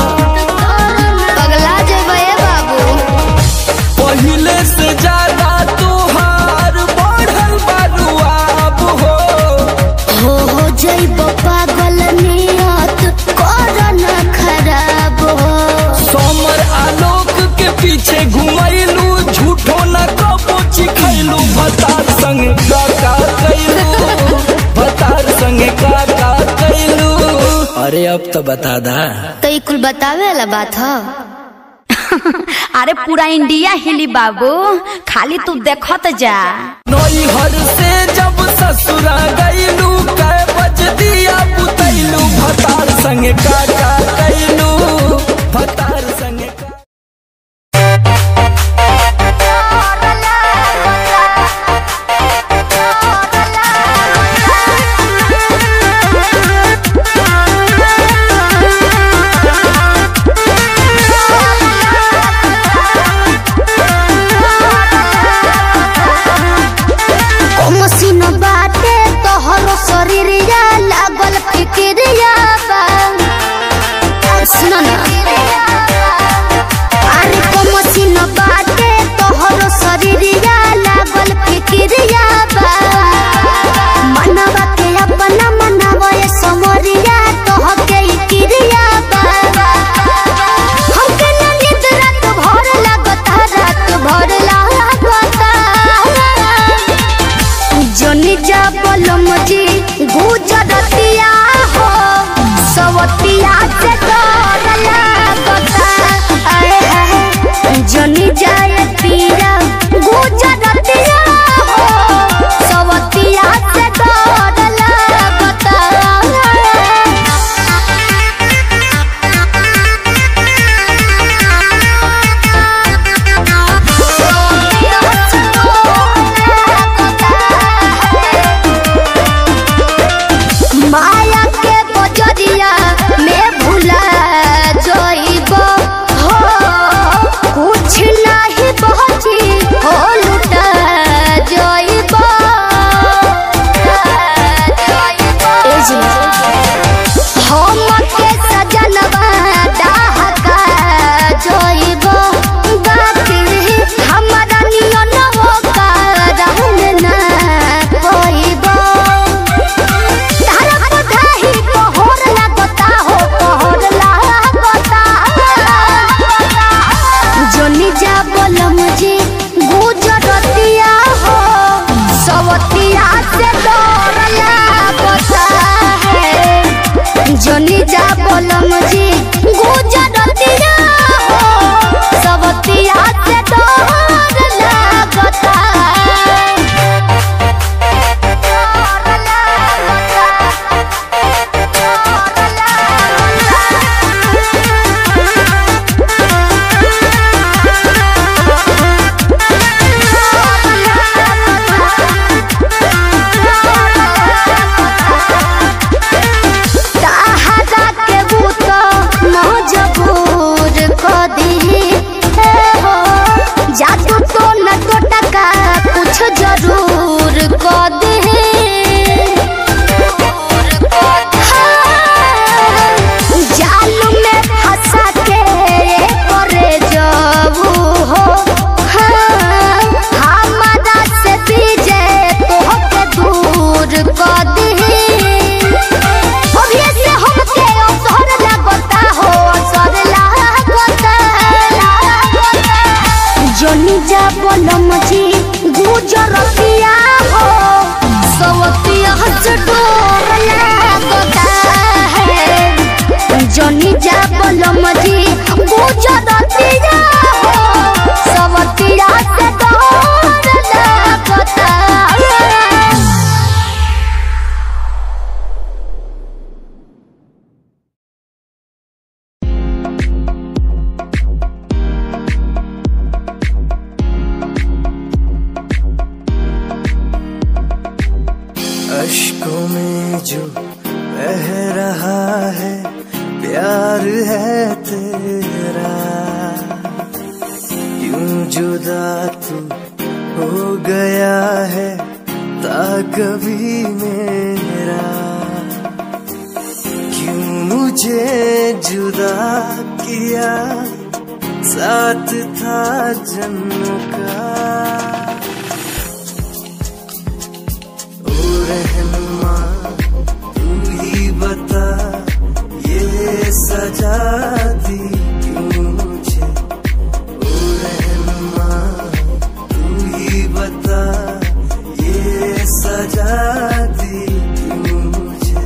पगला जेबे बाबू। पहिले से ज्यादा तोहार बढ़ल बारुआब हो, हो हो जाई पागल नियत कर न खराब हो। सोमर आलोक के पीछे घुमैलू, झूठो न कबो चिखैलू, भतार संगे काका कैलू, भतार संगे काका कैलू। अरे अब तो बता दा। तो ई कुल बतावे वाला बात ह। अरे पूरा इंडिया हिली बाबू, खाली तू देखत जा। नैहर से जब ससुरा गईलू, कै बज दिया बुतैलू, भतार संगे काका कैलू, भतार संगे का... मसीन बाटे तोहरो शरीरिया लागल फिक्रिया बा। सुनो ना, अरे को मसीन बाटे तोहरो शरीरिया लागल फिक्रिया बा। मनवा के अपना मनवा ये समरिया तोहके क्रिया बा। हमके ना नींद रात भर लागता, रात भर लागता। जनी जा बलम जी गुजरतिया हो, सवतिया से डर लागता। आए हाय जनी जाए पिया गुजरतिया हो, सवतिया से डर लागता। माया के बजरिया में भुला जोइबो जनी जा बोलम जी गुजरतिया हो सबतिया से डर लागता जरूर को दे जाल में फंसा के करे जाबू हो हमारा से दीजे तो के दूर को दे अभी से हमके असर लगता हो असर लगता जनी जा बोलम जी गुजरतिया हो सवतिया से डर लागता है जनी जा बोलम जी गुजरतिया हो सवतिया से डर लागता अश्कों में जो बह रहा है प्यार है तेरा यूं जुदा तू हो गया है ता कभी मेरा क्यों मुझे जुदा किया साथ था जन्मों का रहनुमा तू ही बता ये सजा दी क्यों मुझे ओ रहनुमा तू ही बता ये सजा दी क्यों मुझे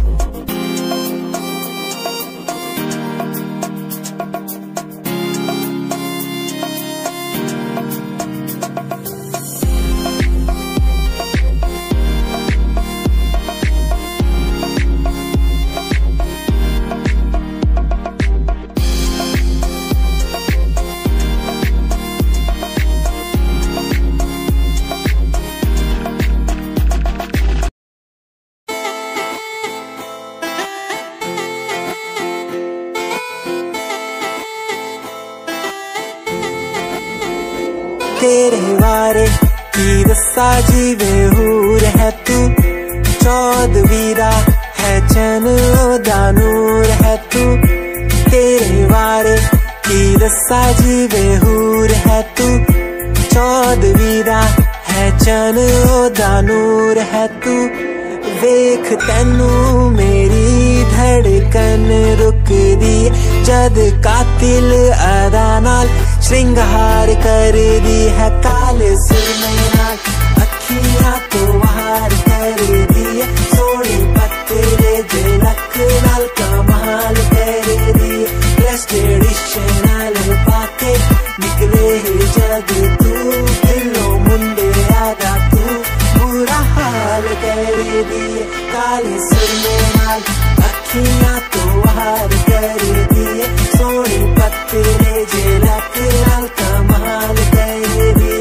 तेरे वारे की रस्सा जीवे हूर है तू चौदवीरा है चैन दानूर है तू तेरे वारे की रस्सा जीवे हूर है तू चौदवीरा है चैन दानूर है तू वेख तैनू मेरी धड़कन रुक दी जद कातिल अदा नाल श्रृंगार कर दी है काले सुरमे नाल अखियां तो वार कर दी है सोने पत्ते दे लक नाल कमाल कर दी ब्लेस्ड एडिशनल पाके निकले जग तू दिलो मुंडे आदा तू बुरा हाल कर दी है काले सुरमे नाल अखियां तो वार कर दी है सोने पत्ते जे लक नाल कमाल कर दी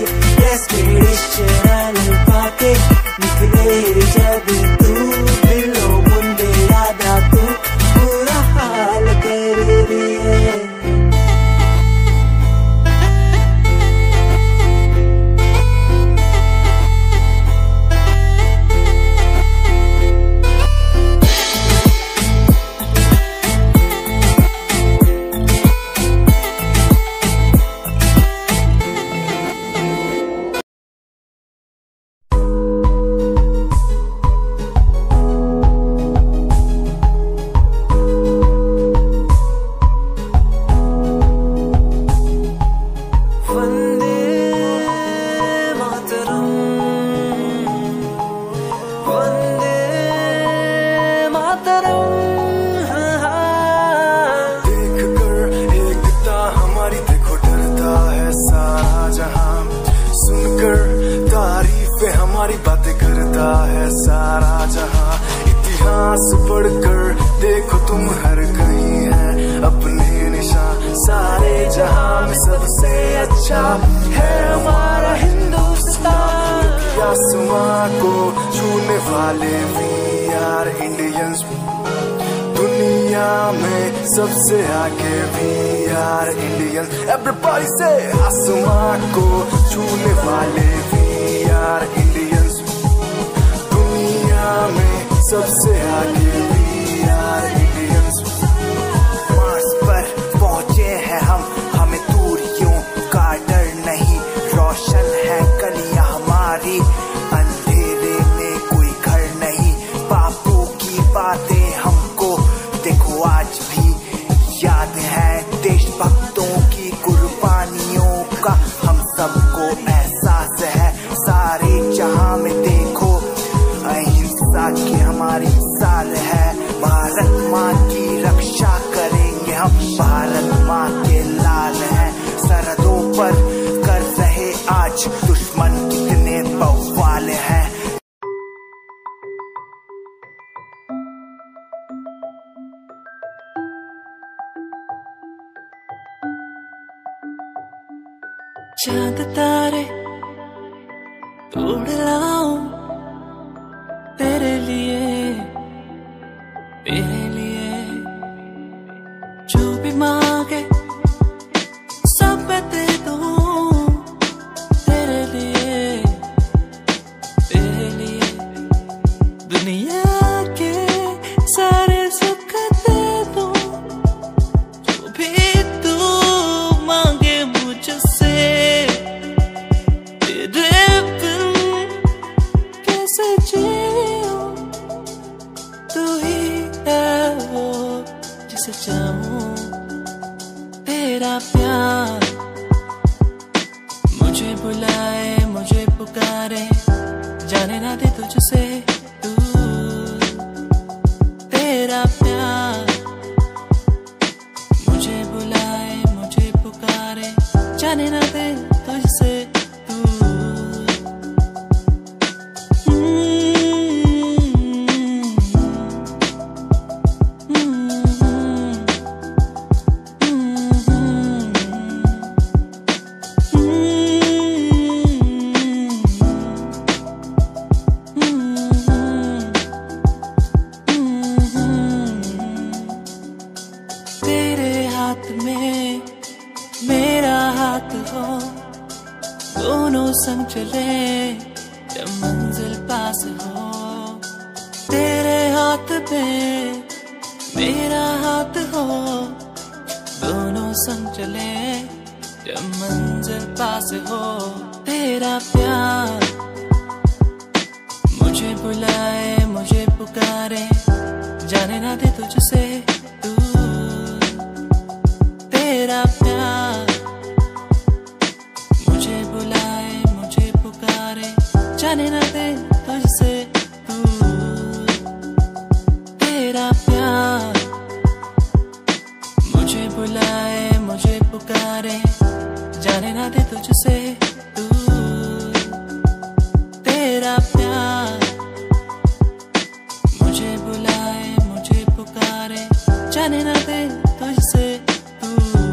हमारी बातें करता है सारा जहां। इतिहास पढ़कर देखो तुम हर कहीं है अपने निशान। सारे जहां में सबसे अच्छा है हमारा हिंदुस्तान। आसमां को छूने वाले वी आर इंडियंस। दुनिया में सबसे आगे वी आर इंडियंस। एवरीबॉडी से आसमां को छूने वाले वी आर इंडियंस। दुनिया में सबसे आगे वी आर इंडियंस। मार्स पर पहुंचे हैं हम, हमें दूरियों का डर नहीं। रोशन है गलियां हमारी, अंधेरे में कोई घर नहीं। बापू की बातें हमको देखो आज भी याद है। देशभक्तों की कुर्बानियों का हम सबको एहसास है। सारे जहां में देखो अहिंसा की हमारी साल है। भारत माँ की रक्षा करेंगे हम, भारत माँ के लाल हैं। सरहदों पर कर रहे आज दुश्मन कितने बवाल हैं। चांद तारे तोड़ लाऊं तेरे लिए, तेरे लिए जो भी मांगे सब मैं दे दूं। तेरे लिए, तेरे लिए दुनिया के सारे सुख दे दूं। जो भी तू मांगे मुझसे, तेरे बिन कैसे जीऊं। तू ही है वो जिसे चाहूं। तेरा प्यार मुझे बुलाए, मुझे पुकारे, जाने ना दे तुझसे दूर। तेरा प्यार मुझे बुलाए, मुझे पुकारे, जाने ना दे तुझसे दूर। तेरे हाथ में मेरा हाथ हो, दोनों संग चले जब मंजिल पास हो। तेरे हाथ में मेरा हाथ हो, दोनों संग चले जब मंजिल पास हो। तेरा प्यार मुझे बुलाए, मुझे पुकारे, जाने ना दे तुझसे दूर। तेरा प्यार मुझे बुलाए, मुझे पुकारे, जाने ना दे तुझसे दूर। तेरा प्यार मुझे बुलाए, मुझे पुकारे, जाने ना दे तुझसे दूर। तेरा प्यार मुझे बुलाए, मुझे पुकारे, जाने ना दे तुझसे दूर।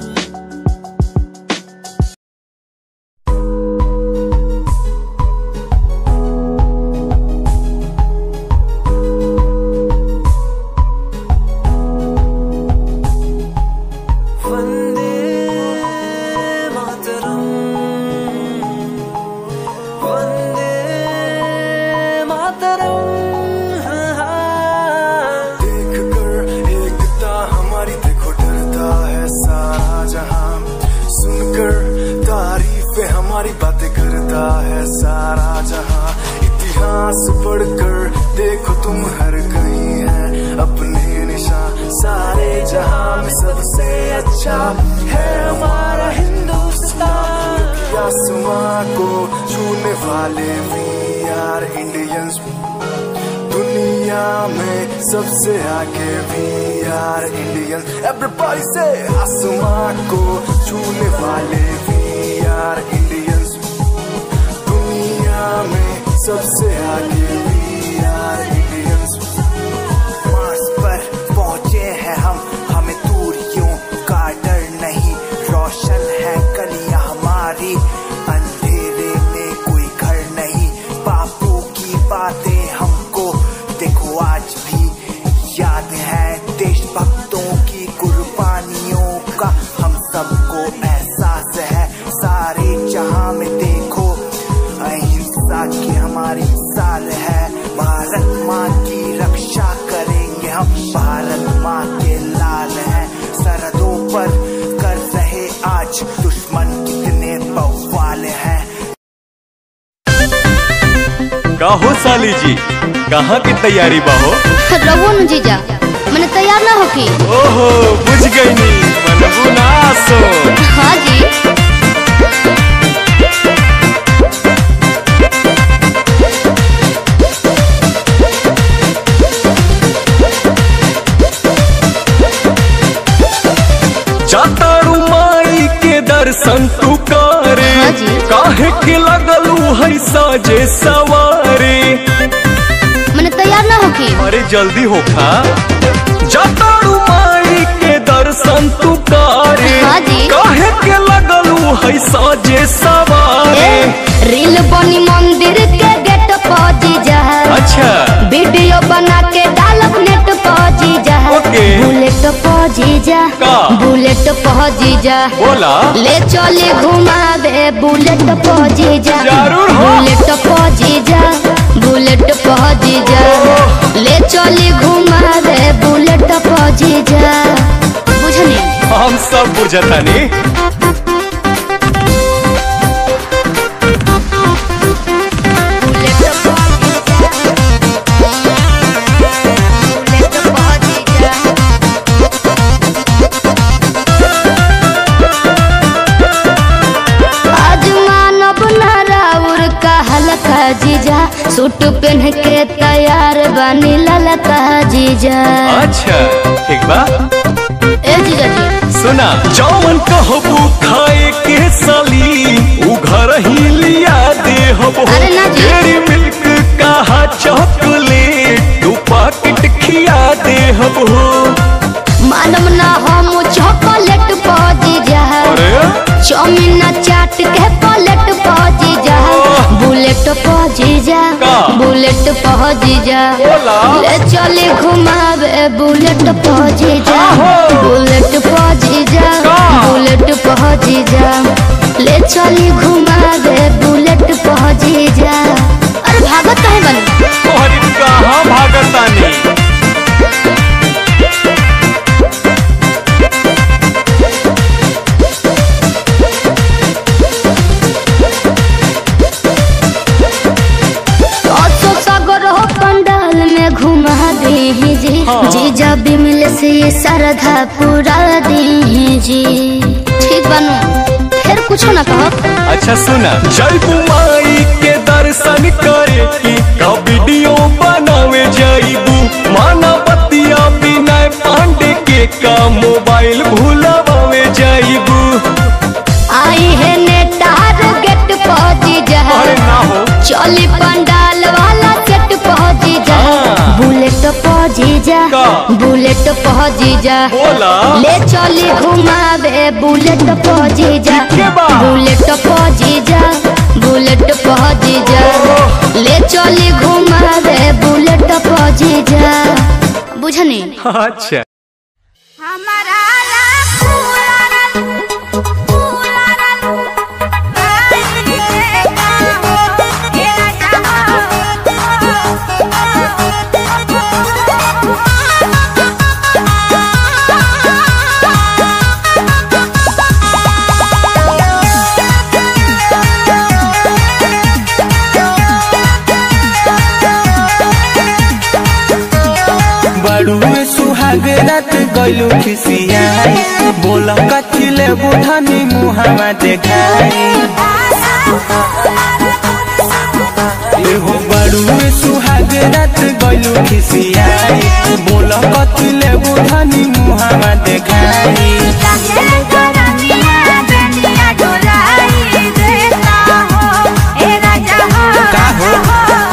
हमारी बातें करता है सारा जहां। इतिहास पढ़कर देखो तुम हर कहीं है अपने निशान। सारे जहां में सबसे अच्छा है हमारा हिंदुस्तान। आसमां को छूने वाले वी आर इंडियंस। दुनिया में सबसे आगे वी आर इंडियंस। एवरीबॉडी से आसमां को छूने वाले वी आर इंडियंस। दुनिया में सबसे आगे भी यार इंडियंस। मार्स पर पहुंचे हैं हम, हमें दूरियों का डर नहीं। रोशन है गलियां हमारी, अंधेरे में कोई घर नहीं। बापू की बातें हमको देखो आज भी याद है। देशभक्तों की कुर्बानियों का हम सबको एहसास है। सारे जहां में देखो अहिंसा की हमारी साल है। भारत माँ की रक्षा करेंगे हम, भारत माँ के लाल हैं। सरहदों पर कर रहे आज दुश्मन कितने बवाल हैं। काहो साली जी, कहाँ की तैयारी बाहो? रहो न जीजा, मैंने तैयार ना होकी। ओहो बुझ गई नी, मनबू ना सो। हाँ जी। जातारू माई के दर्शन तू करे, काहे के लगलू है साजे सवारे। मैंने तैयार ना होकी। अरे जल्दी होखा। जातारू माई के दर्शन तू करे, काहे के लगलू है साजे सवारे। रील बनी मंदिर के गेट पर जीजा। अच्छा। वीडियो बना के डालब नेट पर जीजा। बुलेट पर जीजा, बुलेट पर जीजा। बोला ले चले घुमावे बुलेट पर जीजा। जरूर हो। बुलेट पर जीजा, बुलेट पर जीजा। ले चले घुमावे बुलेट पर जीजा। बुझनी? हम सब बुझतानी। जीजा सूट पहन के तैयार बनी ललका जीजा। अच्छा ठीक बा। ए जीजा जी सुना, जौन कहबू खाए के साली उ घर ही लिया दे हबो। अरे ना जी। डेरी मिल्क कहा चॉकलेट दो पैकेट खिया दे हबो। मालूम ना हम चॉकलेट पा जीजा। चाउमीन चाट के प्लेट पा जीजा। बुलेट पा जीजा, बुलेट पा जीजा। ले चले घुमावे बुलेट पा जीजा। बुलेट पा जीजा, बुलेट पा जीजा। ले चले घुमावे बुलेट पा जीजा। अरे भागत काहे बनी? तोहरी कहाँ भागतानी? जीजा बिमल से श्रद्धा पूरा दीजी। ठीक बनू, फिर कुछ ना कहो। अच्छा सुना, जय माई के दर्शन करे की का वीडियो बनावे जाइबू। माना बतिया बिना पांडे के का मोबाइल भूलावे जाइबू। आई है नेटार गेट पहुंची जा। ना हो चली पंडाल वाला सेट पहुंची जा। बुलेट पहुंची जा, बुलेट पहुंची जा। ले चली घुमावे बुलेट पहुंची जा। बुलेट पहुंची जा, बुलेट पहुंची जा। ले चली घुमावे बुलेट पहुंची जा। बुझनी? अच्छा हमारा बड़ुए सुहाग रात गलू खिसियाई। बोला कथिले बुढ़नी मुहावा देखाई। हो बड़ुए सुहाग रात गलू खिसियाई। बोला कथिले बुढ़नी मुहावा देखाई। का हो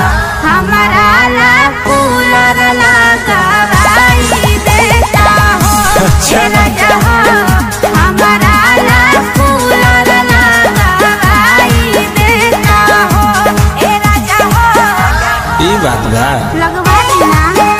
बात बा। लगवा देना।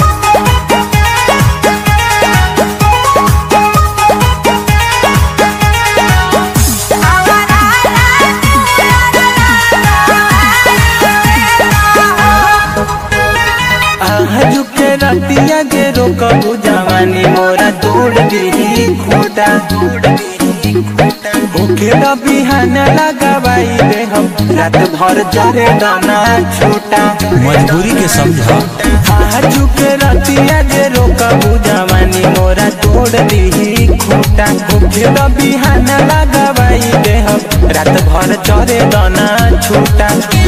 झुके रतिया के रोकबू जवानी मोरा तोड़ दी खूटा ओके बिहान लगावाई दे हम रात भर जरे दाना छोटा मजबूरी के समझा। झुके रतिया के रोकबू जवानी मोरा तोड़ दी खूटा ओके बिहान लगावाई दे हम रात भर जरे दाना छोटा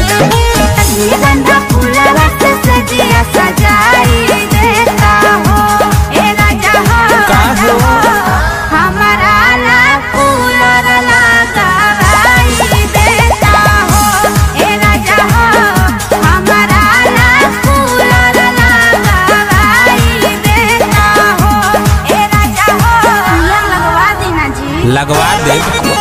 सजिया सजाई देता हो ए राजा हो हमारा ला कूलर लगाई देता हो ए राजा हो हमारा ला कूलर लगाई देता हो ए राजा हो कूलर लगवा देना जी। लगवा दे।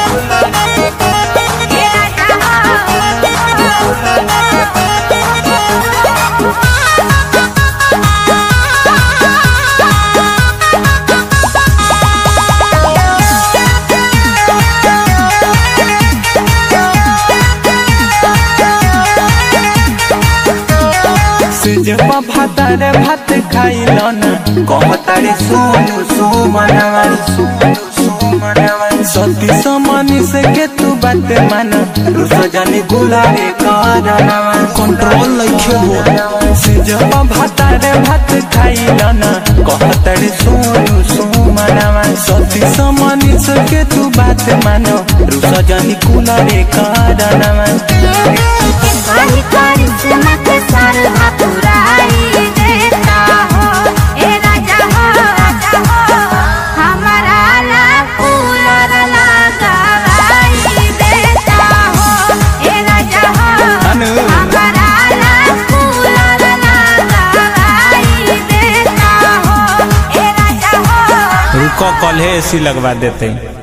जब भातार भात खाइल न कहतारे सोनू सुमनवा सती समनी से के तू बात मान रुस जानी गुलारे करनवा कंट्रोल लइखे हो। जब भातार भात खाइल न कहतारे सोनू सुमनवा सती समनी से के तू बात मान रुस जानी गुलारे करनवा कहीं कहीं से मत सर पुराई देता हो ए राजा हो हमारा ला कूलर लगाई देता हो ए राजा हो हमारा ला कूलर लगाई देता हो ए राजा हो। रुको कल है एसी लगवा देते हैं।